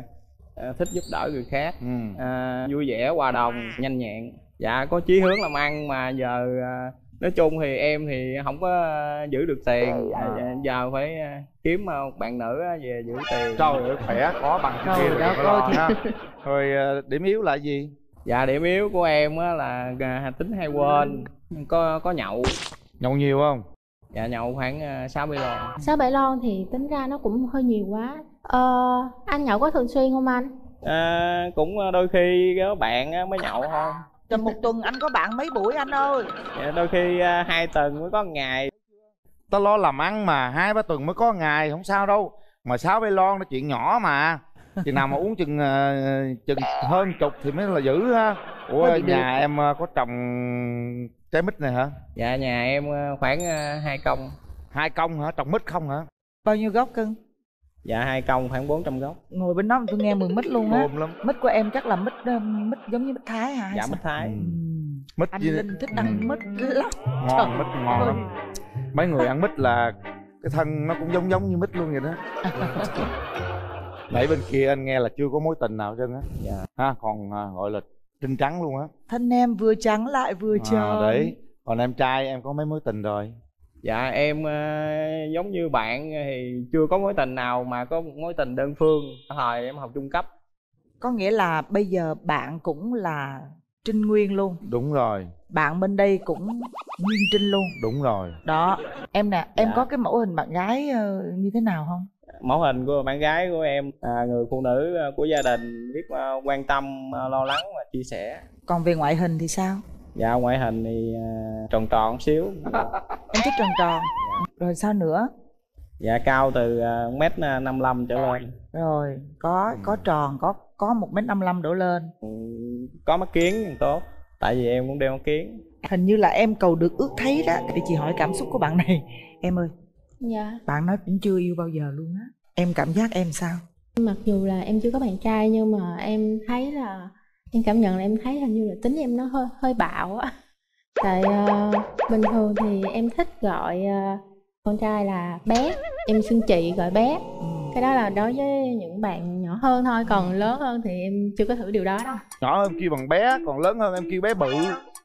uh, thích giúp đỡ người khác, Ừ. uh, vui vẻ, hòa đồng, nhanh nhẹn. Dạ có chí hướng làm ăn mà giờ uh, nói chung thì em thì không có uh, giữ được tiền. Dạ, giờ phải uh, kiếm uh, một bạn nữ uh, về giữ tiền. Trời ơi khỏe có bằng cái kia Trời rồi đất phải lo ơi, ha. Rồi uh, điểm yếu là gì? Dạ điểm yếu của em á là uh, tính hay quên, có có nhậu. Nhậu nhiều không? Dạ nhậu khoảng uh, sáu mươi lon. Sáu bảy lon thì tính ra nó cũng hơi nhiều quá. Ờ, anh nhậu có thường xuyên không anh? À, cũng đôi khi có bạn á, mới nhậu thôi. Trong một tuần anh có bạn mấy buổi anh ơi? Dạ, đôi khi uh, hai tuần mới có một ngày. Ta lo làm ăn mà hai ba tuần mới có ngày không sao đâu. Mà sáu bảy lon nó chuyện nhỏ mà. Chừng nào mà uống chừng uh, chừng hơn chục thì mới là dữ ha. Ủa nhà em uh, có trồng trái mít này hả? Dạ nhà em uh, khoảng uh, hai công. Hai công hả? Trồng mít không hả? Bao nhiêu gốc cưng? Dạ hai công khoảng bốn trăm gốc. Ngồi bên đó mà tôi nghe mùi mít luôn á. Ôm lắm. Mít của em chắc là mít mít giống như mít Thái hả? Dạ mít Thái. Ừ. Mít Anh với... Linh thích ăn ừ. mít lắm. Ngon, mít ngon lắm. Mấy người ăn mít là cái thân nó cũng giống giống như mít luôn vậy đó. Nãy bên kia anh nghe là chưa có mối tình nào hết trơn á. Dạ. Ha, còn à, gọi là trinh trắng luôn á. Thân em vừa trắng lại vừa tròn. À, đấy. Còn em trai em có mấy mối tình rồi? Dạ em uh, giống như bạn thì chưa có mối tình nào mà có một mối tình đơn phương. Thời em học trung cấp. Có nghĩa là bây giờ bạn cũng là Trinh Nguyên luôn. Đúng rồi. Bạn bên đây cũng Nguyên Trinh luôn. Đúng rồi. Đó. Em nè, em Dạ. có cái mẫu hình bạn gái uh, như thế nào không? Mẫu hình của bạn gái của em à, người phụ nữ của gia đình, biết uh, quan tâm, uh, lo lắng và chia sẻ. Còn về ngoại hình thì sao? Dạ ngoại hình thì uh, tròn tròn xíu. Em thích tròn tròn. Rồi sao nữa? Dạ cao từ uh, mét năm lăm trở lên. Rồi có có tròn, có có một mét năm lăm đổ lên. Ừ, có mắt kiến thì tốt. Tại vì em cũng đeo mắt kiến. Hình như là em cầu được ước thấy đó. Để chị hỏi cảm xúc của bạn này. Em ơi. Dạ. Bạn nói cũng chưa yêu bao giờ luôn á. Em cảm giác em sao? Mặc dù là em chưa có bạn trai nhưng mà em thấy là em cảm nhận là em thấy hình như là tính em nó hơi hơi bạo á. Tại uh, bình thường thì em thích gọi uh, con trai là bé, em xưng chị gọi bé. Cái đó là đối với những bạn nhỏ hơn thôi, còn lớn hơn thì em chưa có thử điều đó đâu. Nhỏ hơn kêu bằng bé, còn lớn hơn em kêu bé bự.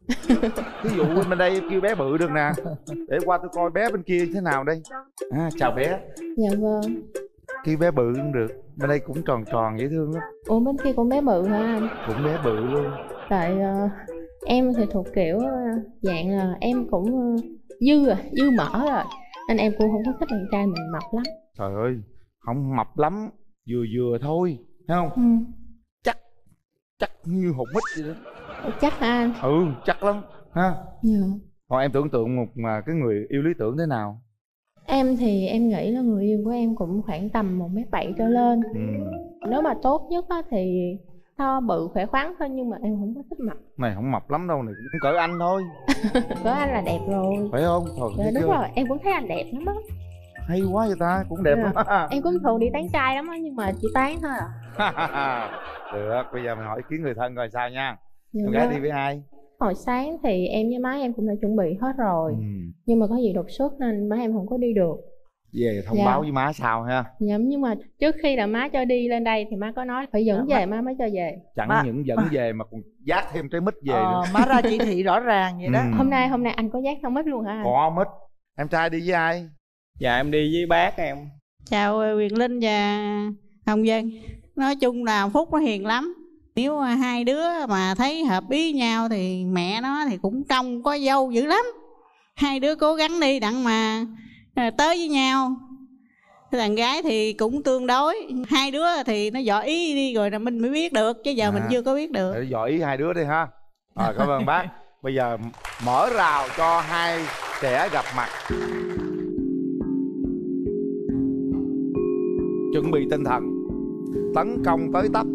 Ví dụ bên đây em kêu bé bự được nè. Để qua tôi coi bé bên kia thế nào đây. À, chào bé. Dạ vâng. Kêu bé bự cũng được. Bên đây cũng tròn tròn dễ thương lắm. Ủa bên kia cũng bé bự hả anh? Cũng bé bự luôn. Tại uh, em thì thuộc kiểu uh, dạng là em cũng uh, dư rồi, dư mỡ rồi. Nên em cũng không có thích bạn trai mình mập lắm. Trời ơi, không mập lắm, vừa vừa thôi, thấy không? Ừ. Chắc, chắc như hột mít vậy đó. Chắc hả anh? Ừ, chắc lắm, ha. Dạ. Còn em tưởng tượng một mà cái người yêu lý tưởng thế nào? Em thì em nghĩ là người yêu của em cũng khoảng tầm một mét bảy trở lên. Ừ. Nếu mà tốt nhất á thì to bự khỏe khoắn thôi, nhưng mà em không có thích mập. Này không mập lắm đâu, này cũng cỡ anh thôi. Cỡ anh là đẹp rồi. Phải không? Thôi, Dạ, đúng chưa? Rồi, em cũng thấy anh đẹp lắm á. Hay quá vậy ta, cũng đẹp lắm. Em cũng thường đi tán trai lắm á, nhưng mà chỉ tán thôi à. Được, bây giờ mình hỏi ý kiến người thân coi sao nha. Dạ Em gái vâng. đi với ai? Hồi sáng thì em với má em cũng đã chuẩn bị hết rồi, Ừ. nhưng mà có gì đột xuất nên má em không có đi được. Về thông Dạ. báo với má sao ha. Dạ, nhưng mà trước khi là má cho đi lên đây thì má có nói phải dẫn Dạ, về má- má mới cho về. Chẳng Má- những dẫn về mà còn dát thêm trái mít về Ờ, nữa. má ra chỉ thị rõ ràng vậy đó. Ừ. Hôm nay hôm nay anh có dắt theo mít luôn hả anh? Có mít. Em trai đi với ai? Dạ em đi với bác em. Chào Quyền Linh và Hồng Vân. Nói chung là Phúc nó hiền lắm. Nếu hai đứa mà thấy hợp ý nhau thì mẹ nó thì cũng trông có dâu dữ lắm. Hai đứa cố gắng đi đặng mà tới với nhau. Thằng gái thì cũng tương đối. Hai đứa thì nó dò ý đi rồi là mình mới biết được, chứ giờ À. mình chưa có biết được. Để dò ý hai đứa đi ha. Rồi cảm ơn bác. Bây giờ mở rào cho hai trẻ gặp mặt. Chuẩn bị tinh thần, tấn công tới tấp.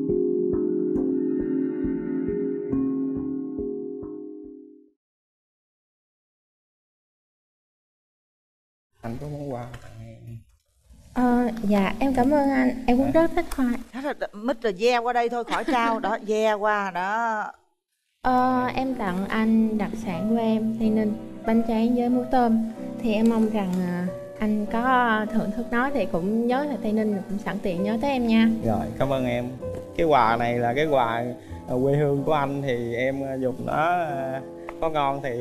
Anh có món quà tặng em. Ờ, dạ em cảm ơn anh, em cũng rất thích hoa. Hết rồi, mít rồi ve qua đây thôi khỏi trao đó, ve qua đó. Ờ, em tặng anh đặc sản của em, Tây Ninh, bánh tráng với muối tôm. Thì em mong rằng à, anh có thưởng thức nó thì cũng nhớ là Tây Ninh, cũng sẵn tiện nhớ tới em nha. Rồi cảm ơn em. Cái quà này là cái quà quê hương của anh thì em dùng nó có ngon thì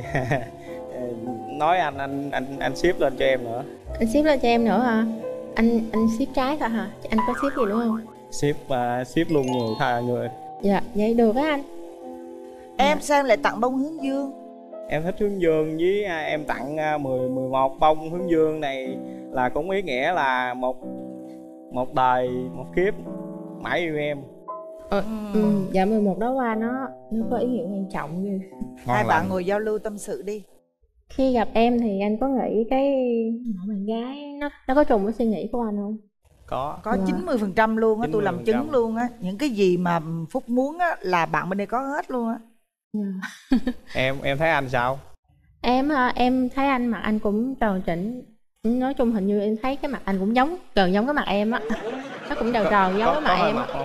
nói anh anh anh anh ship lên cho em nữa. Anh ship lên cho em nữa hả? Anh anh ship trái thôi hả? Anh có ship gì nữa không? Ship uh, ship luôn người thà người. Dạ, vậy được á anh. Em sao em lại tặng bông hướng dương? Em thích hướng dương với à, em tặng à, mười, mười một bông hướng dương này là cũng ý nghĩa là một một đời một kiếp mãi yêu em. Ờ, ừ, dạ mười một đó qua nó nó có ý nghĩa quan trọng ghê. Hai bạn ngồi giao lưu tâm sự đi. Khi gặp em thì anh có nghĩ cái mẫu bạn gái nó nó có trùng với suy nghĩ của anh không? Có. Có chín mươi phần trăm luôn á, tôi làm chứng luôn á. Những cái gì mà Phúc muốn á là bạn bên đây có hết luôn á. em em thấy anh sao? Em em thấy anh mặt anh cũng tròn chỉnh. Nói chung hình như em thấy cái mặt anh cũng giống gần giống cái mặt em á. Nó cũng tròn tròn giống có, cái mặt có em á.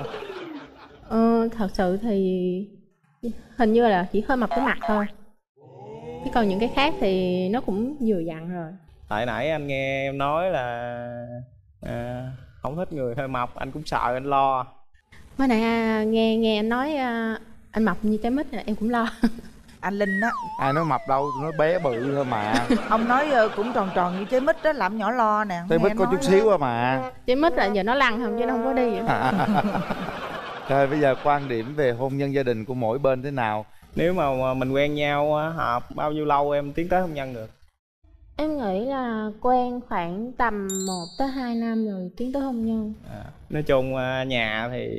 Ờ, thật sự thì hình như là chỉ hơi mập cái mặt thôi. Chứ còn những cái khác thì nó cũng vừa dặn rồi. Tại nãy anh nghe em nói là à, không thích người hơi mập, anh cũng sợ anh lo. Mới nãy à, nghe nghe anh nói à, anh mập như trái mít này, em cũng lo. Anh Linh á. Ai nói mập đâu, nó bé bự thôi mà. Ông nói uh, cũng tròn tròn như trái mít đó, làm nhỏ lo nè. Trái mít có chút xíu à mà. Trái mít là giờ nó lăn không chứ nó không có đi. Rồi bây giờ quan điểm về hôn nhân gia đình của mỗi bên thế nào? Nếu mà mình quen nhau hợp bao nhiêu lâu em tiến tới hôn nhân được? Em nghĩ là quen khoảng tầm một tới hai năm rồi tiến tới hôn nhân. À, nói chung nhà thì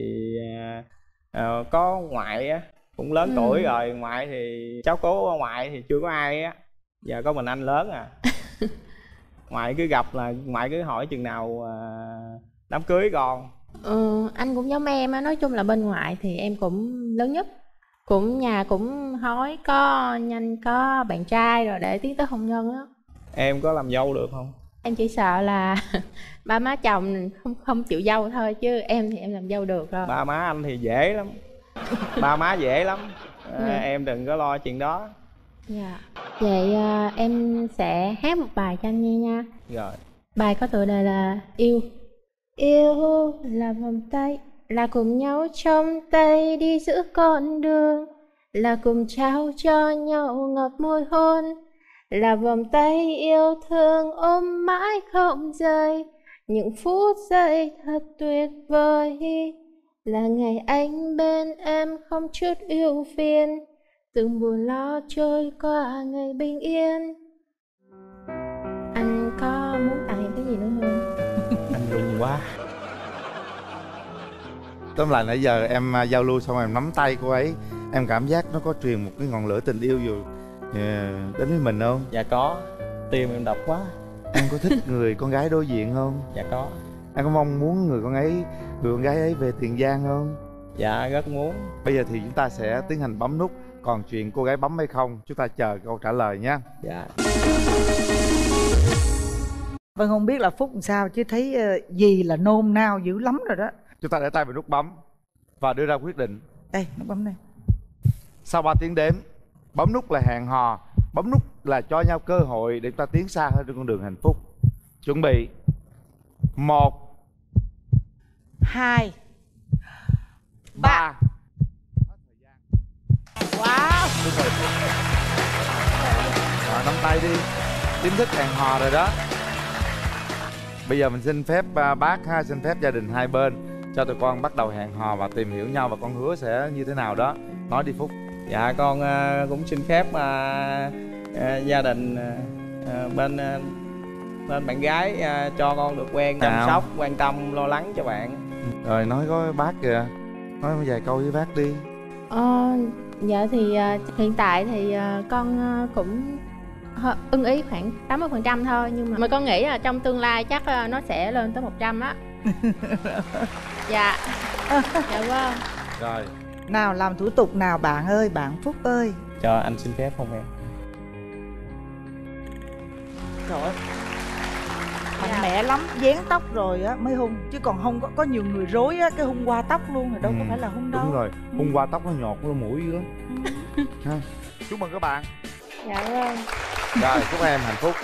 à, có ngoại á, cũng lớn ừ. tuổi rồi, ngoại thì cháu cố ngoại thì chưa có ai á, giờ có mình anh lớn à. Ngoại cứ gặp là ngoại cứ hỏi chừng nào à, đám cưới con. Ừ, anh cũng giống em á, nói chung là bên ngoại thì em cũng lớn nhất, cũng nhà cũng hỏi có nhanh có bạn trai rồi để tiến tới hôn nhân á. Em có làm dâu được không? Em chỉ sợ là ba má chồng không không chịu dâu thôi, chứ em thì em làm dâu được rồi. Ba má anh thì dễ lắm. Ba má dễ lắm. À, dạ. Em đừng có lo chuyện đó. Dạ. Vậy à, em sẽ hát một bài cho anh nghe nha. Rồi. Bài có tựa đề là Yêu. Yêu là vòng tay, là cùng nhau trong tay đi giữa con đường, là cùng trao cho nhau ngọt môi hôn, là vòng tay yêu thương ôm mãi không rời, những phút giây thật tuyệt vời, là ngày anh bên em không chút ưu phiền, từng buồn lo trôi qua ngày bình yên. Anh có muốn tặng em cái gì nữa không? Anh run quá. Tóm lại nãy giờ em giao lưu xong em nắm tay cô ấy, em cảm giác nó có truyền một cái ngọn lửa tình yêu dù đến với mình không? Dạ có. Tim em đập quá. Em có thích người con gái đối diện không? Dạ có. Em có mong muốn người con ấy, người con gái ấy về Tiền Giang không? Dạ rất muốn. Bây giờ thì chúng ta sẽ tiến hành bấm nút. Còn chuyện cô gái bấm hay không, chúng ta chờ câu trả lời nhé. Dạ. Vâng, không biết là Phúc làm sao chứ thấy uh, gì là nôn nao dữ lắm rồi đó. Chúng ta để tay vào nút bấm và đưa ra quyết định. Đây, nút bấm này. Sau ba tiếng đếm, bấm nút là hẹn hò, bấm nút là cho nhau cơ hội để chúng ta tiến xa hơn trên con đường hạnh phúc. Chuẩn bị. Một, hai, ba. Wow. Rồi, nắm tay đi. Chính thức hẹn hò rồi đó. Bây giờ mình xin phép uh, bác ha, xin phép gia đình hai bên cho tụi con bắt đầu hẹn hò và tìm hiểu nhau, và con hứa sẽ như thế nào đó. Nói đi Phúc. Dạ con uh, cũng xin phép uh, uh, gia đình uh, bên uh, bên bạn gái uh, cho con được quen, chăm Nào. sóc, quan tâm, lo lắng cho bạn. Rồi nói có bác kìa, nói vài câu với bác đi. Ờ, dạ thì uh, hiện tại thì uh, con uh, cũng hơ- ưng ý khoảng tám mươi phần trăm thôi, nhưng mà mà con nghĩ là trong tương lai chắc uh, nó sẽ lên tới một trăm á. Dạ. Dạ vâng. Rồi. Nào làm thủ tục nào bạn ơi, bạn Phúc ơi. Cho anh xin phép không em? Trời ơi, mạnh mẽ lắm, dán tóc rồi á mới hung, chứ còn không có có nhiều người rối á cái hung qua tóc luôn rồi đâu Ừ, có phải là hung đâu. đúng rồi, hung qua tóc nó nhọt nó mũi dữ lắm. Ha. Chúc mừng các bạn. Dạ vâng. Rồi, chúc em hạnh phúc.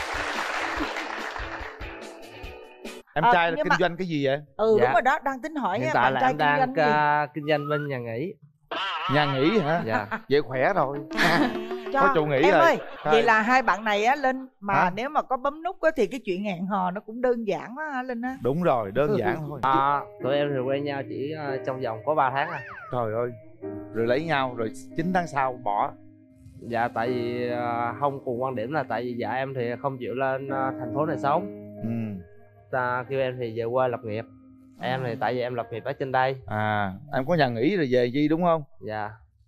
Em Ờ, trai là nhưng kinh mà- doanh cái gì vậy? Ừ Dạ. đúng rồi đó, đang tính hỏi Hiện á, tại bạn là trai em kinh đang doanh gì? uh, kinh doanh bên nhà nghỉ. Nhà nghỉ hả? Dạ. Vậy khỏe rồi. Cho Có chủ nghỉ em rồi. ơi, Rồi. vậy là hai bạn này á Linh mà Hả? nếu mà có bấm nút á thì cái chuyện hẹn hò nó cũng đơn giản quá hả Linh á? Đúng rồi, đơn giản thôi. À, tụi em thì quen nhau chỉ uh, trong vòng có ba tháng à. Trời ơi. Rồi lấy nhau rồi chín tháng sau bỏ. Dạ tại vì uh, không cùng quan điểm là tại vì dạ em thì không chịu lên uh, thành phố này sống. Ừ. Ta kêu em thì về quê lập nghiệp. Em thì tại vì em lập nghiệp ở trên đây. À, em có nhà nghỉ rồi về gì đúng không? Dạ.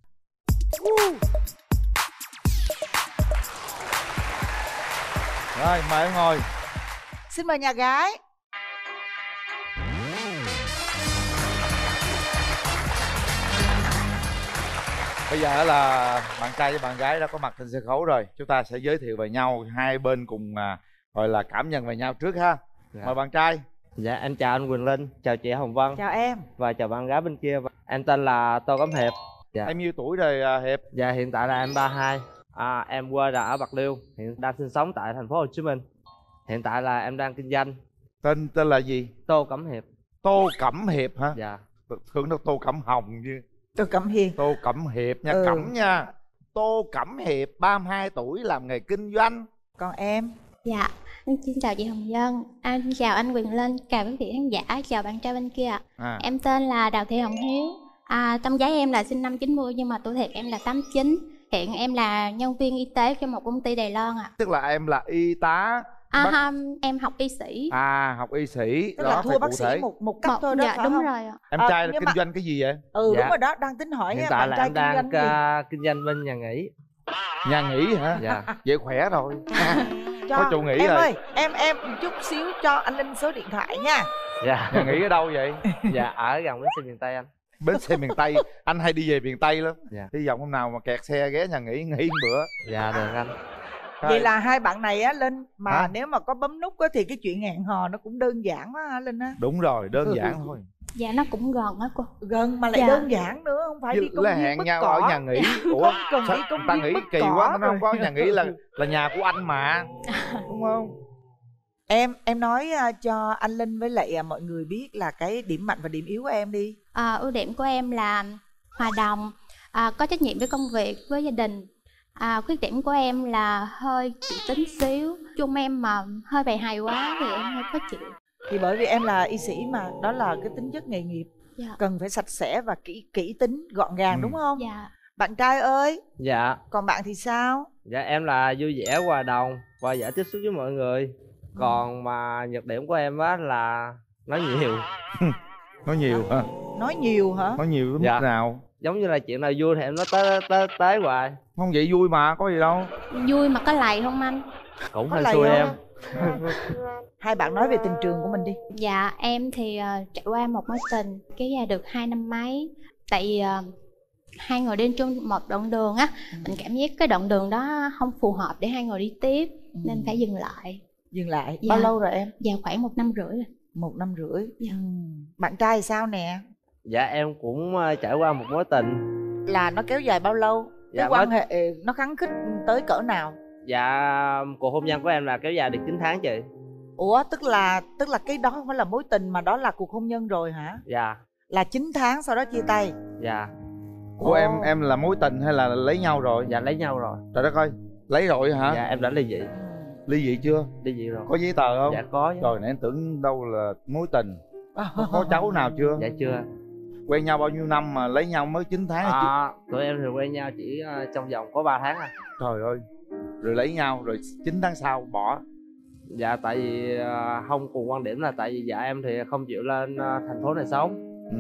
Rồi, mời em ngồi. Xin mời nhà gái. Bây giờ là bạn trai với bạn gái đã có mặt trên sân khấu rồi. Chúng ta sẽ giới thiệu về nhau, hai bên cùng à, gọi là cảm nhận về nhau trước ha. Dạ. Mời bạn trai. Dạ em chào anh Quỳnh Linh, chào chị Hồng Vân. Chào em. Và chào bạn gái bên kia. Em tên là Tô Cẩm Hiệp. Dạ. Em nhiêu tuổi rồi à, Hiệp? Dạ hiện tại là em ba mươi hai. À, em quê là ở Bạc Liêu, hiện đang sinh sống tại thành phố Hồ Chí Minh. Hiện tại là em đang kinh doanh. Tên tên là gì? Tô Cẩm Hiệp. Tô Cẩm Hiệp hả? Dạ. Thường đâu Tô Cẩm Hồng chứ. Tô Cẩm Hiệp. Tô Cẩm Hiệp nha, Ừ. Cẩm nha. Tô Cẩm Hiệp, ba mươi hai tuổi, làm nghề kinh doanh. Còn em? Dạ, em xin chào chị Hồng Vân, anh chào anh Quyền Linh, chào quý vị khán giả, chào bạn trai bên kia. À. Em tên là Đào Thị Hồng Hiếu. À, tâm giấy em là sinh năm chín mươi nhưng mà tuổi thiệt em là tám chín. Hiện em là nhân viên y tế cho một công ty Đài Loan ạ. Tức là em là y tá. À, bác- hum, em học y sĩ. À, học y sĩ. Tức đó là phải thua cụ bác sĩ thể. một một cấp Một- thôi đó dạ, phải đúng không? rồi ạ. Em Ờ, trai là nhưng kinh mà- doanh cái gì vậy? Ừ Dạ. đúng rồi đó, đang tính hỏi Hiện á, tại bạn là trai em kinh đang doanh gì? uh, kinh doanh bên nhà nghỉ. Nhà nghỉ hả? Dạ. Vậy khỏe rồi. Cho Có chủ nghỉ em rồi. ơi, em em một chút xíu cho anh Linh số điện thoại nha. Dạ. Nhà nghỉ ở đâu vậy? Dạ ở gần bến xe miền Tây anh. Bến xe miền Tây. Anh hay đi về miền Tây lắm. Dạ. Hy vọng hôm nào mà kẹt xe ghé nhà nghỉ nghỉ một bữa. Dạ được anh. Vậy là hai bạn này á Linh mà Hả? nếu mà có bấm nút á thì cái chuyện hẹn hò nó cũng đơn giản quá hả Linh á? Đúng rồi, đơn giản thôi. Dạ nó cũng gần á cô. Gần mà lại Dạ. đơn giản nữa, không phải Chứ đi công là viên hẹn bất nhau cỏ. ở nhà nghỉ. Ủa, Không cần sao đi công người ta viên nghĩ bất kỳ cỏ quá, nó không rồi. có nhà nghỉ là là nhà của anh mà. Đúng không? Em em nói à, cho anh Linh với lại à, mọi người biết là cái điểm mạnh và điểm yếu của em đi. À, ưu điểm của em là hòa đồng, à, có trách nhiệm với công việc, với gia đình. À, khuyết điểm của em là hơi kỹ tính xíu. Chung em mà hơi bày hài quá thì em hơi khó chịu. Thì bởi vì em là y sĩ mà, đó là cái tính chất nghề nghiệp. Dạ. Cần phải sạch sẽ và kỹ kỹ tính, gọn gàng Ừ. đúng không? Dạ. Bạn trai ơi, Dạ. còn bạn thì sao? Dạ em là vui vẻ, hòa đồng và dễ tiếp xúc với mọi người. Còn mà nhược điểm của em á là nói nhiều. Nói nhiều hả? Nói nhiều hả? Nói nhiều đến Dạ. mức nào? Giống như là chuyện nào vui thì em nói tới tới tới hoài. Không vậy vui mà, có gì đâu. Vui mà có lầy không anh? Cũng Có hên lầy xui không? em. Hai bạn nói về tình trường của mình đi. Dạ em thì uh, trải qua một mối tình kéo dài được hai năm mấy. Tại vì uh, hai người đi chung một đoạn đường á, mình cảm giác cái đoạn đường đó không phù hợp để hai người đi tiếp nên phải dừng lại. Dừng lại. Dạ. Bao lâu rồi em? Dạ khoảng một năm rưỡi rồi. Một năm rưỡi. Dạ. Ừ. Bạn trai thì sao nè? Dạ em cũng ờ, trải qua một mối tình. Là nó kéo dài bao lâu? Dạ, Cái quan mới- hệ nó khăng khít tới cỡ nào? Dạ cuộc hôn nhân của em là kéo dài được chín tháng chị. Ủa tức là tức là cái đó không phải là mối tình mà đó là cuộc hôn nhân rồi hả? Dạ. Là chín tháng sau đó chia tay. Dạ. Của em em là mối tình hay là lấy nhau rồi? Dạ lấy nhau rồi. Trời đất ơi, lấy rồi hả? Dạ em đã ly dị. Ly dị chưa? Ly dị rồi. Có giấy tờ không? Dạ có chứ. Rồi nãy em tưởng đâu là mối tình. Có, có cháu nào chưa? Dạ chưa. Quen nhau bao nhiêu năm mà lấy nhau mới chín tháng? À, tụi em thì quen nhau chỉ ờ, trong vòng có ba tháng à. Trời ơi. Rồi lấy nhau rồi chín tháng sau bỏ. Dạ tại vì ờ, không cùng quan điểm, là tại vì dạ em thì không chịu lên ờ, thành phố này sống. Ừ.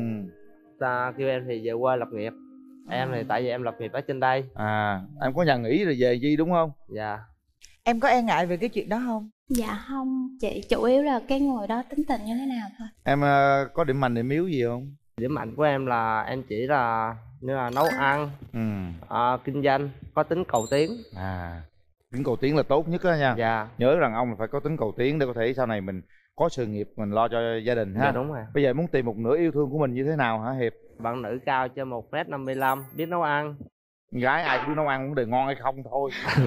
Ta kêu em thì về quê lập nghiệp. Em thì tại vì em lập nghiệp ở trên đây. À, em có nhà nghỉ rồi về gì đúng không? Dạ. Em có e ngại về cái chuyện đó không? Dạ không, chị chủ yếu là cái người đó tính tình như thế nào thôi. Em ờ, có điểm mạnh điểm yếu gì không? Điểm mạnh của em là em chỉ là như là nấu ăn, Ừ. ờ, kinh doanh, có tính cầu tiến. À, tính cầu tiến là tốt nhất đó nha. Dạ. Nhớ rằng ông là phải có tính cầu tiến để có thể sau này mình có sự nghiệp, mình lo cho gia đình ha. Dạ đúng rồi. Bây giờ muốn tìm một nửa yêu thương của mình như thế nào hả Hiệp? Bạn nữ cao trên một mét năm mươi lăm, biết nấu ăn. Gái ai cũng biết nấu ăn, vấn đề ngon hay không thôi.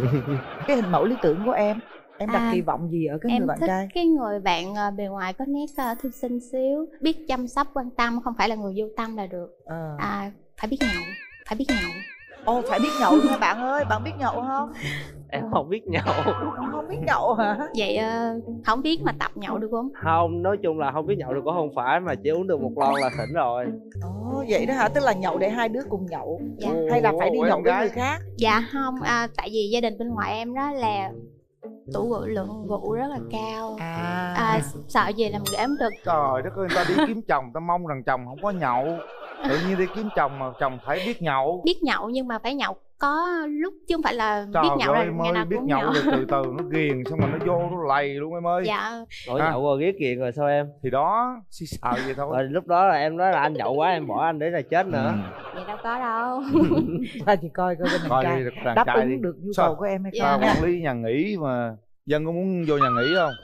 Cái hình mẫu lý tưởng của em, em đặt À, kỳ vọng gì ở cái em người bạn thích trai? cái người bạn ờ, bề ngoài có nét ờ, thư sinh xíu, biết chăm sóc quan tâm, không phải là người vô tâm là được. Ờ. À, phải biết nhậu, phải biết nhậu. Ồ, phải biết nhậu nha bạn ơi, bạn biết nhậu không? Em không biết nhậu. Không biết nhậu hả? Vậy ờ, không biết mà tập nhậu được không? Không, nói chung là không biết nhậu được cũng không phải, mà chỉ uống được một lon là thỉnh rồi. Ồ, vậy đó hả? Tức là nhậu để hai đứa cùng nhậu. Dạ. Hay là phải đi Ủa, em nhậu với gái. người khác? Dạ không, à, tại vì gia đình bên ngoại em đó là tủ rượu, lượng rượu rất là cao. À, À, sợ gì làm ghẻ không được. Trời đất ơi, người ta đi kiếm chồng, ta mong rằng chồng không có nhậu. Tự nhiên đi kiếm chồng mà chồng phải biết nhậu. Biết nhậu nhưng mà phải nhậu có lúc, chứ không phải là Trời biết nhậu ơi, là em ngày ơi, nào biết cũng nhậu nhậu. rồi từ từ nó ghiền, xong rồi nó vô nó lầy luôn em ơi. Dạ. Ủa À. nhậu rồi ghét ghiền rồi sao em? Thì đó, xì xào vậy thôi. Rồi lúc đó là em nói là anh nhậu quá em bỏ anh để là chết nữa. Vậy đâu có đâu. Thôi chị coi coi bên Coi đàn đi, trai đàn đáp trai đi. ứng được nhu Sao? cầu của em hay Ta không? quản lý nhà nghỉ mà Dân có muốn vô nhà nghỉ không?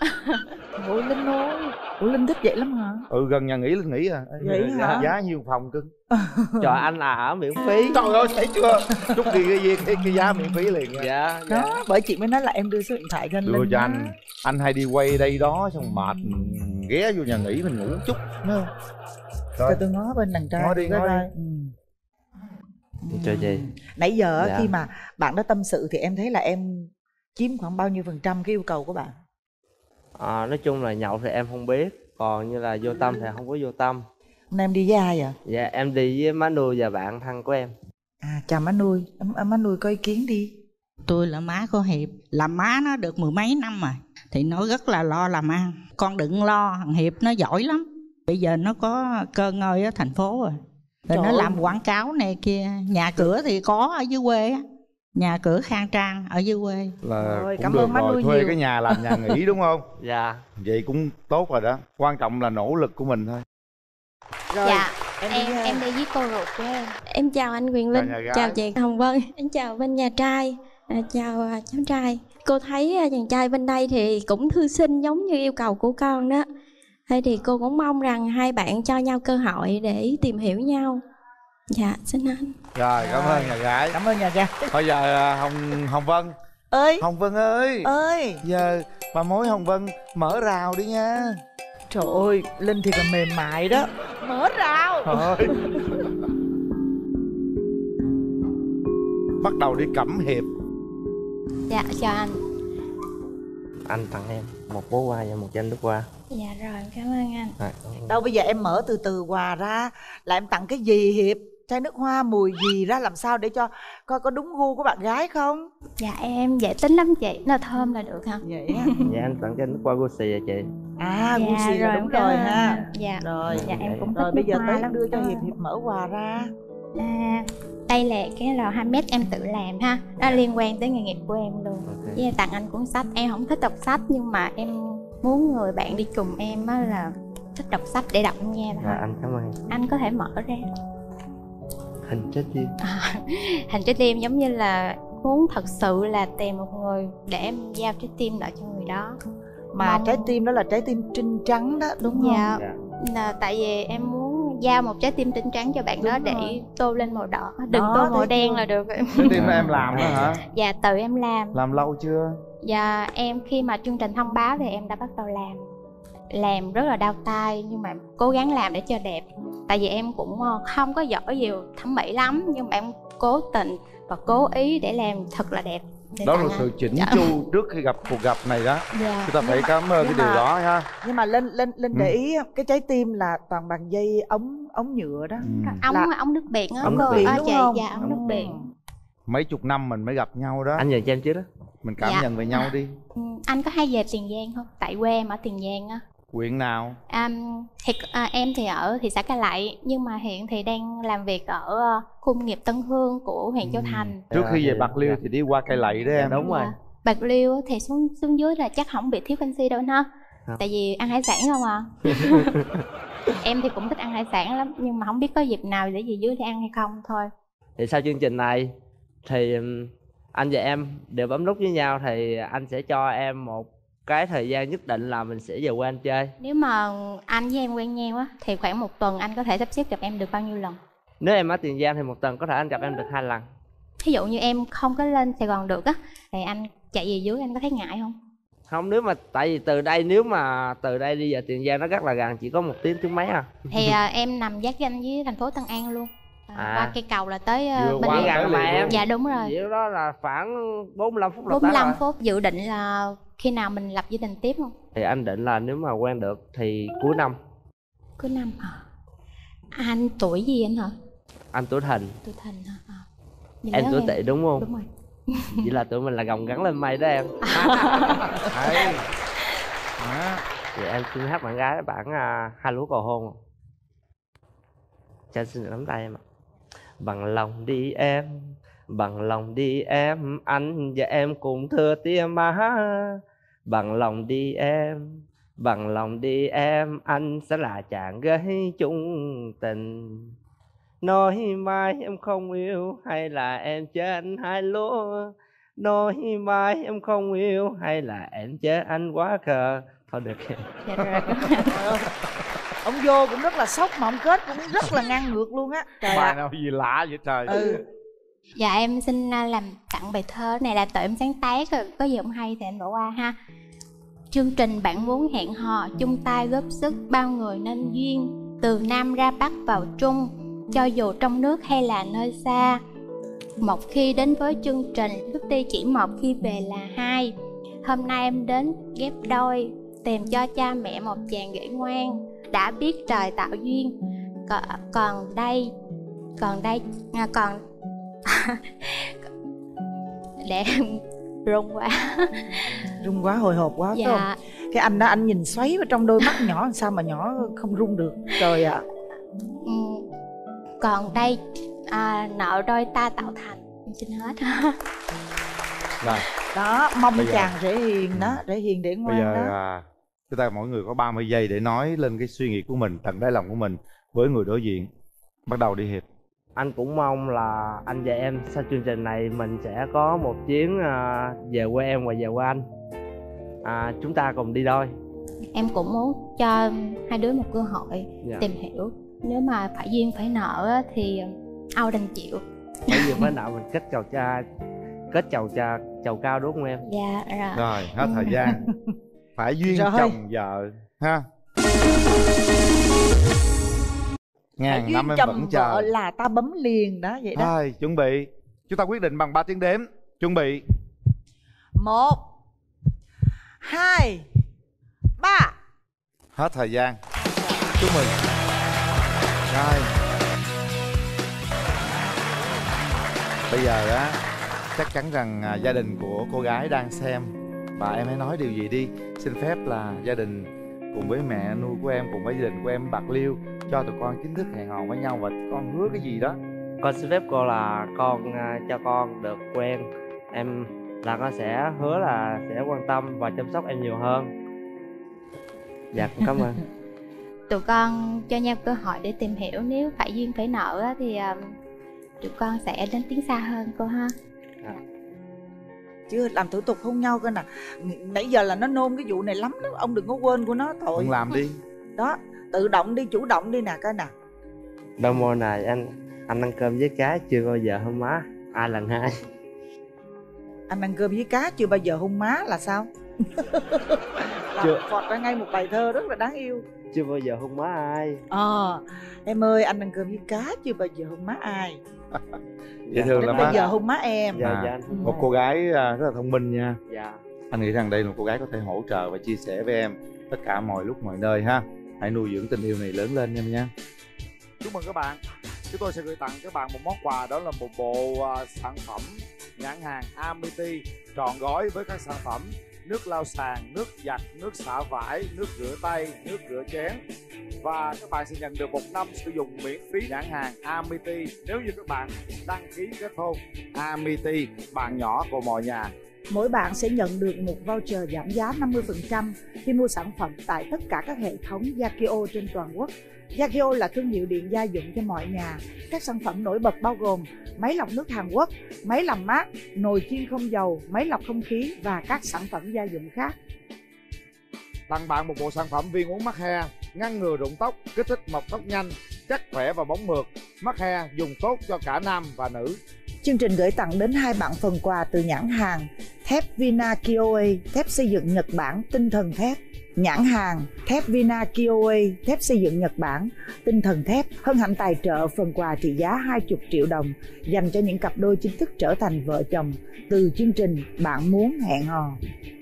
Ủa Linh ơi, ủa Linh thích vậy lắm hả? Ừ, gần nhà nghỉ Linh nghỉ à. Vậy hả? Giá nhiêu phòng cưng? Trời anh là ở miễn phí. Trời ơi, thấy chưa? Chút đi cái, cái, cái, cái giá miễn phí liền nha. Dạ, dạ. Đó, bởi chị mới nói là em đưa số điện thoại cho anh Đưa Linh cho đó. anh. Anh hay đi quay đây đó, xong mệt ghé vô nhà nghỉ mình ngủ chút nữa. Cho tôi ngó bên đàn trai. Ngó đi, coi ngó đi. coi. Ừ. Chơi gì? Nãy giờ Dạ. khi mà bạn đó tâm sự thì em thấy là em chiếm khoảng bao nhiêu phần trăm cái yêu cầu của bạn? À, nói chung là nhậu thì em không biết, còn như là vô tâm thì không có vô tâm. Hôm nay em đi với ai vậy? Dạ em đi với má nuôi và bạn thân của em. À, chào má nuôi, em má nuôi có ý kiến đi. Tôi là má của Hiệp, làm má nó được mười mấy năm rồi thì nó rất là lo làm ăn. Con đừng lo, thằng Hiệp nó giỏi lắm. Bây giờ nó có cơ ngơi ở thành phố rồi. Rồi Trời nó ơi. làm quảng cáo này kia. Nhà cửa thì có ở dưới quê á. Nhà cửa khang trang ở dưới quê. Là Rồi, cũng cảm được ơn má rồi, nuôi thuê nhiều. cái nhà làm nhà nghỉ đúng không? Dạ. Vậy cũng tốt rồi đó. Quan trọng là nỗ lực của mình thôi. Rồi, Dạ, em em đi, em, đi với cô ruột của em. Em chào anh Quyền Chào Linh, nhà gái. chào chị Hồng Vân, em chào bên nhà trai, à, chào à, cháu trai. Cô thấy à, chàng trai bên đây thì cũng thư sinh giống như yêu cầu của con đó. Thế thì cô cũng mong rằng hai bạn cho nhau cơ hội để tìm hiểu nhau. Dạ, xin anh. Rồi, cảm ơn nhà gái. Cảm ơn nhà gái. Bây giờ à, Hồng Hồng Vân. Ơi. Hồng Vân ơi. Ơi. Giờ bà mối Hồng Vân mở rào đi nha. Trời ơi, Linh thì là mềm mại đó. Mở rào. Thôi. Bắt đầu đi Cẩm Hiệp. Dạ, chào anh. Anh tặng em một bó hoa và một chai nước hoa. Dạ rồi, cảm ơn anh. Rồi. Đâu bây giờ em mở từ từ quà ra là em tặng cái gì Hiệp? Chai nước hoa mùi gì ra làm sao để cho coi có đúng gu của bạn gái không? Dạ em dễ tính lắm chị, nó thơm là được hả? Vậy á. Dạ anh tặng chai nước hoa Gucci à chị. À, Dạ, Gucci là rồi, đúng cảm rồi ơn. ha. Dạ. Rồi. Dạ em cũng Rồi thích bây giờ nước hoa tới lắm. đưa cho Hiệp Hiệp mở quà ra. À, đây là cái lò handmade em tự làm ha. Nó liên quan tới nghề nghiệp của em luôn. Ok. Với tặng anh cuốn sách. Em không thích đọc sách nhưng mà em muốn người bạn đi cùng em á là thích đọc sách để đọc nghe Dạ thôi. anh cảm ơn. Anh có thể mở ra. Hình trái tim. À, hình trái tim giống như là muốn thật sự là tìm một người để em giao trái tim lại cho người đó. Mà Mong... trái tim đó là trái tim trinh trắng đó, đúng không? Dạ, là tại vì em muốn giao một trái tim trinh trắng cho bạn đúng đó để rồi. Tô lên màu đỏ, đừng đó, tô màu đen chưa? Là được. Trái tim em làm đó hả? Dạ, tự em làm. Làm lâu chưa? Dạ, em khi mà chương trình thông báo thì em đã bắt đầu làm. Làm rất là đau tay nhưng mà cố gắng làm để cho đẹp. Tại vì em cũng không có giỏi gì thẩm mỹ lắm, nhưng mà em cố tình và cố ý để làm thật là đẹp. Đó là sự chỉnh dạ. chu trước khi gặp cuộc gặp này đó. Dạ. Chúng ta phải cảm ơn cái mà, điều đó ha. Nhưng mà lên lên lên để ý ừ. cái trái tim là toàn bằng dây ống ống nhựa đó. Ừ. Ống là... ống nước biển á. Ống nước biển à, đúng chị, không? Dạ, ống ừ. nước biển. Mấy chục năm mình mới gặp nhau đó. Anh nhờ cho em chứ đó. Mình cảm dạ. nhận về nhau đi. Anh có hay về Tiền Giang không? Tại quê em ở Tiền Giang á. Huyện nào? À, thì, à, em thì ở thị xã Cai Lậy, nhưng mà hiện thì đang làm việc ở uh, khu công nghiệp Tân Hương của huyện Châu Thành. Trước khi về Bạc Liêu thì đi qua Cai Lậy đó em. Đúng rồi. Bạc Liêu thì xuống xuống dưới là chắc không bị thiếu canxi đâu ha. À. Tại vì ăn hải sản không à. Em thì cũng thích ăn hải sản lắm, nhưng mà không biết có dịp nào để về dưới thì ăn hay không thôi. Thì sau chương trình này thì anh và em đều bấm nút với nhau, thì anh sẽ cho em một cái thời gian nhất định là mình sẽ về quê anh chơi. Nếu mà anh với em quen nhau á thì khoảng một tuần anh có thể sắp xếp gặp em được bao nhiêu lần? Nếu em ở Tiền Giang thì một tuần có thể anh gặp em được hai lần. Ví dụ như em không có lên Sài Gòn được á thì anh chạy về dưới, anh có thấy ngại không? Không, nếu mà tại vì từ đây nếu mà từ đây đi về Tiền Giang nó rất là gần, chỉ có một tiếng tiếng mấy à. Thì à, em nằm giáp ranh với thành phố Tân An luôn. À, à. Qua cây cầu là tới uh, bên qua gần mà em. Dạ đúng rồi. Vậy đó là khoảng bốn mươi lăm phút là bốn mươi lăm phút. Dự định là khi nào mình lập gia đình tiếp không? Thì anh định là nếu mà quen được thì cuối năm. Cuối năm hả? Anh tuổi gì anh hả? Anh tuổi Thìn. Tuổi Thìn hả? À. Em tuổi Tỵ đúng không? Đúng rồi. Vậy là tụi mình là gồng gắn lên mây đó em. Vậy em xin hát bạn gái bản uh, Hai Lúa Cầu Hôn. Cho anh xin được nắm tay em ạ. Bằng lòng đi em, bằng lòng đi em, anh và em cùng thừa tia má. Bằng lòng đi em, bằng lòng đi em, anh sẽ là chàng gái chung tình. Nói mai em không yêu hay là em chê anh hai lúa. Nói mai em không yêu hay là em chê anh quá khờ. Thôi được rồi. Ông vô cũng rất là sốc mà ông kết cũng rất là ngang ngược luôn á. Bài nào gì lạ vậy trời. Ừ. Dạ em xin làm tặng bài thơ này là tự em sáng tác rồi, có gì không hay thì anh bỏ qua ha. Chương trình bạn muốn hẹn hò chung tay góp sức, bao người nên duyên, từ Nam ra Bắc vào Trung, cho dù trong nước hay là nơi xa. Một khi đến với chương trình, bước đi chỉ một, khi về là hai. Hôm nay em đến ghép đôi, tìm cho cha mẹ một chàng rể ngoan, đã biết trời tạo duyên. Còn, còn đây, còn đây, à, còn để rung quá. Rung quá, hồi hộp quá. Dạ. Phải không? Cái anh đó anh nhìn xoáy vào trong đôi mắt nhỏ, sao mà nhỏ không rung được. Trời ạ. À. Ừ, còn đây à, nợ đôi ta tạo thành. Em xin hết. Rồi. Đó, mong chàng rể hiền đó, rể hiền để ngoan. Bây giờ đó. À, chúng ta mỗi người có ba mươi giây để nói lên cái suy nghĩ của mình, tận đáy lòng của mình với người đối diện. Bắt đầu đi Hiệp. Anh cũng mong là anh và em sau chương trình này mình sẽ có một chuyến uh, về quê em và về quê anh. À, chúng ta cùng đi đôi. Em cũng muốn cho hai đứa một cơ hội dạ. tìm hiểu. Nếu mà phải duyên phải nợ thì Âu đành chịu. Phải duyên phải nợ mình kết chầu cha, kết chầu cha, chầu cao đúng không em? Dạ rồi. Rồi hết thời gian. Phải duyên rồi. Chồng vợ ha. Ngàn năm em vẫn chờ. Vợ là ta bấm liền đó vậy đó. Thôi chuẩn bị. Chúng ta quyết định bằng ba tiếng đếm. Chuẩn bị. Một, hai, ba. Hết thời gian. Chúc mừng. Rồi. Bây giờ á, chắc chắn rằng à, gia đình của cô gái đang xem, và em hãy nói điều gì đi. Xin phép là gia đình cùng với mẹ nuôi của em, cùng với gia đình của em Bạc Liêu cho tụi con chính thức hẹn hò với nhau, và con hứa cái gì đó. Con xin phép cô là con uh, cho con được quen em, là con sẽ hứa là sẽ quan tâm và chăm sóc em nhiều hơn. Dạ con cảm ơn. Tụi con cho nhau cơ hội để tìm hiểu, nếu phải duyên phải nợ thì uh, tụi con sẽ đến tiến xa hơn cô ha. À. chưa, làm thủ tục hôn nhau cơ nè. Nãy giờ là nó nôn cái vụ này lắm đó, ông đừng có quên của nó tội. Ông làm đi. Đó, tự động đi, chủ động đi nè coi nè. Đâu mô này anh anh ăn cơm với cá chưa bao giờ hôn má, ai lần hai. Anh ăn cơm với cá chưa bao giờ hôn má là sao? Chưa. Phọt ra ngay một bài thơ rất là đáng yêu. Chưa bao giờ hôn má ai. Ờ, à, em ơi anh ăn cơm với cá chưa bao giờ hôn má ai. Dễ thương lắm. Bây giờ hôn má em. Dạ, à, dạ, một cô gái rất là thông minh nha. Dạ. Anh nghĩ rằng đây là một cô gái có thể hỗ trợ và chia sẻ với em tất cả mọi lúc mọi nơi ha. Hãy nuôi dưỡng tình yêu này lớn lên em nha. Chúc mừng các bạn. Chúng tôi sẽ gửi tặng các bạn một món quà, đó là một bộ uh, sản phẩm nhãn hàng Amity trọn gói với các sản phẩm nước lau sàn, nước giặt, nước xả vải, nước rửa tay, nước rửa chén. Và các bạn sẽ nhận được một năm sử dụng miễn phí nhãn hàng Amity nếu như các bạn đăng ký kết hôn. Amity, bạn nhỏ của mọi nhà. Mỗi bạn sẽ nhận được một voucher giảm giá năm mươi phần trăm khi mua sản phẩm tại tất cả các hệ thống Yakio trên toàn quốc. Yakio là thương hiệu điện gia dụng cho mọi nhà. Các sản phẩm nổi bật bao gồm máy lọc nước Hàn Quốc, máy làm mát, nồi chiên không dầu, máy lọc không khí và các sản phẩm gia dụng khác. Tặng bạn một bộ sản phẩm viên uống mắc he, ngăn ngừa rụng tóc, kích thích mọc tóc nhanh, chắc khỏe và bóng mượt. Mắc he dùng tốt cho cả nam và nữ. Chương trình gửi tặng đến hai bạn phần quà từ nhãn hàng thép Vina Kioe, thép xây dựng Nhật Bản, tinh thần thép. Nhãn hàng thép Vina Kioe, thép xây dựng Nhật Bản, tinh thần thép hân hạnh tài trợ phần quà trị giá hai mươi triệu đồng dành cho những cặp đôi chính thức trở thành vợ chồng từ chương trình Bạn Muốn Hẹn Hò.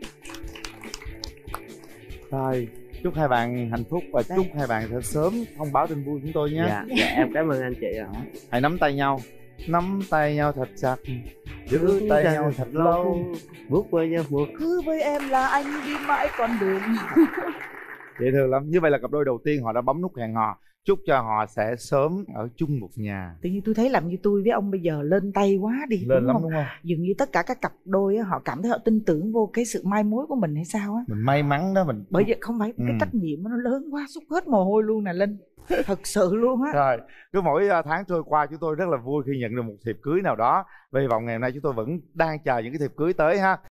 Thôi, chúc hai bạn hạnh phúc và Đây. chúc hai bạn sẽ sớm thông báo tin vui chúng tôi nhé. Dạ, dạ em cảm ơn anh chị ạ. Hãy nắm tay nhau, nắm tay nhau thật chặt, giữ tay nhau thật lâu, bước với nhau bước. Cứ với em là anh đi mãi con đường. Dễ thương lắm. Như vậy là cặp đôi đầu tiên họ đã bấm nút hẹn hò. Chúc cho họ sẽ sớm ở chung một nhà. Tự nhiên tôi thấy làm như tôi với ông bây giờ lên tay quá đi. Lên đúng lắm không? đúng không? Dường như tất cả các cặp đôi á, họ cảm thấy họ tin tưởng vô cái sự mai mối của mình hay sao á. Mình may mắn đó mình. Bởi vì không phải ừ. cái trách nhiệm nó lớn quá, xúc hết mồ hôi luôn nè Linh. Thật sự luôn á. Rồi, cứ mỗi tháng trôi qua chúng tôi rất là vui khi nhận được một thiệp cưới nào đó. Và hy vọng ngày hôm nay chúng tôi vẫn đang chờ những cái thiệp cưới tới ha.